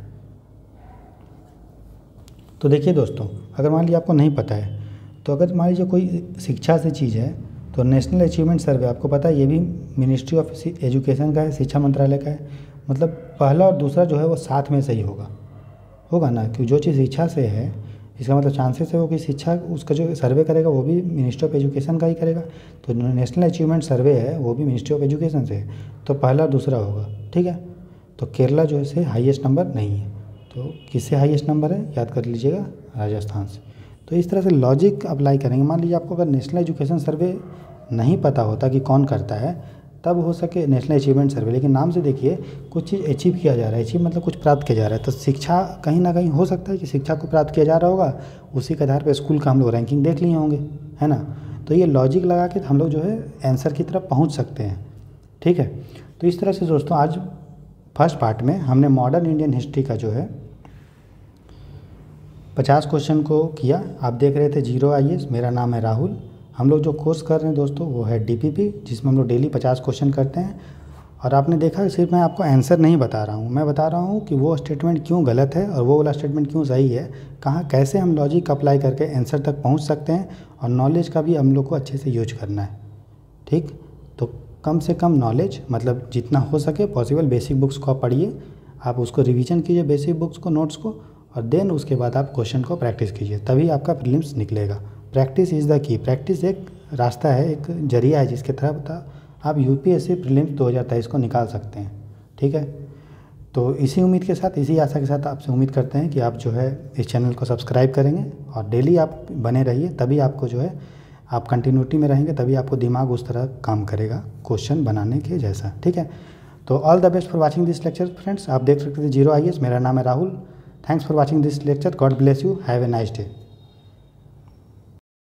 तो देखिए दोस्तों, अगर मान लीजिए आपको नहीं पता है, तो अगर मान लीजिए कोई शिक्षा से चीज़ है तो नेशनल अचीवमेंट सर्वे आपको पता है ये भी मिनिस्ट्री ऑफ एजुकेशन का है, शिक्षा मंत्रालय का है। मतलब पहला और दूसरा जो है वो साथ में सही होगा ना, क्योंकि जो चीज़ शिक्षा से है इसका मतलब चांसेस है वो कि शिक्षा उसका जो सर्वे करेगा वो भी मिनिस्ट्री ऑफ एजुकेशन का ही करेगा। तो नेशनल अचीवमेंट सर्वे है वो भी मिनिस्ट्री ऑफ एजुकेशन से है, तो पहला और दूसरा होगा। ठीक है, तो केरला जो है हाईएस्ट नंबर नहीं है, तो किससे हाईएस्ट नंबर है याद कर लीजिएगा, राजस्थान से। तो इस तरह से लॉजिक अप्लाई करेंगे। मान लीजिए आपको अगर नेशनल एजुकेशन सर्वे नहीं पता होता कि कौन करता है, तब हो सके नेशनल अचीवमेंट सर्वे, लेकिन नाम से देखिए कुछ चीज़ अचीव किया जा रहा है, अचीव मतलब कुछ प्राप्त किया जा रहा है। तो शिक्षा कहीं ना कहीं हो सकता है कि शिक्षा को प्राप्त किया जा रहा होगा, उसी के आधार पर स्कूल का हम लोग रैंकिंग देख लिए होंगे, है ना। तो ये लॉजिक लगा के हम लोग जो है आंसर की तरफ पहुँच सकते हैं। ठीक है, तो इस तरह से दोस्तों आज फर्स्ट पार्ट में हमने मॉडर्न इंडियन हिस्ट्री का जो है 50 क्वेश्चन को किया। आप देख रहे थे जीरो IAS, मेरा नाम है राहुल। हम लोग जो कोर्स कर रहे हैं दोस्तों वो है DPP, जिसमें हम लोग डेली 50 क्वेश्चन करते हैं। और आपने देखा सिर्फ मैं आपको आंसर नहीं बता रहा हूँ, मैं बता रहा हूँ कि वो स्टेटमेंट क्यों गलत है और वो वाला स्टेटमेंट क्यों सही है, कहाँ कैसे हम लॉजिक अप्लाई करके आंसर तक पहुँच सकते हैं, और नॉलेज का भी हम लोग को अच्छे से यूज करना है। ठीक, तो कम से कम नॉलेज, मतलब जितना हो सके पॉसिबल बेसिक बुक्स को आप पढ़िए, आप उसको रिवीजन कीजिए बेसिक बुक्स को, नोट्स को, और देन उसके बाद आप क्वेश्चन को प्रैक्टिस कीजिए, तभी आपका प्रीलिम्स निकलेगा। Practice is the key. Practice एक रास्ता है, एक जरिया है जिसके तरफ आप UPSC प्रीलिम्स 2023 को निकाल सकते हैं। ठीक है, तो इसी उम्मीद के साथ, इसी आशा के साथ आपसे उम्मीद करते हैं कि आप जो है इस चैनल को सब्सक्राइब करेंगे और डेली आप बने रहिए, तभी आपको जो है आप कंटिन्यूटी में रहेंगे, तभी आपको दिमाग उस तरह काम करेगा क्वेश्चन बनाने के जैसा। ठीक है, तो all the best for watching this lecture friends. आप देख सकते थे जीरो IAS, मेरा नाम है Rahul. Thanks for watching this lecture. God bless you, have a nice day.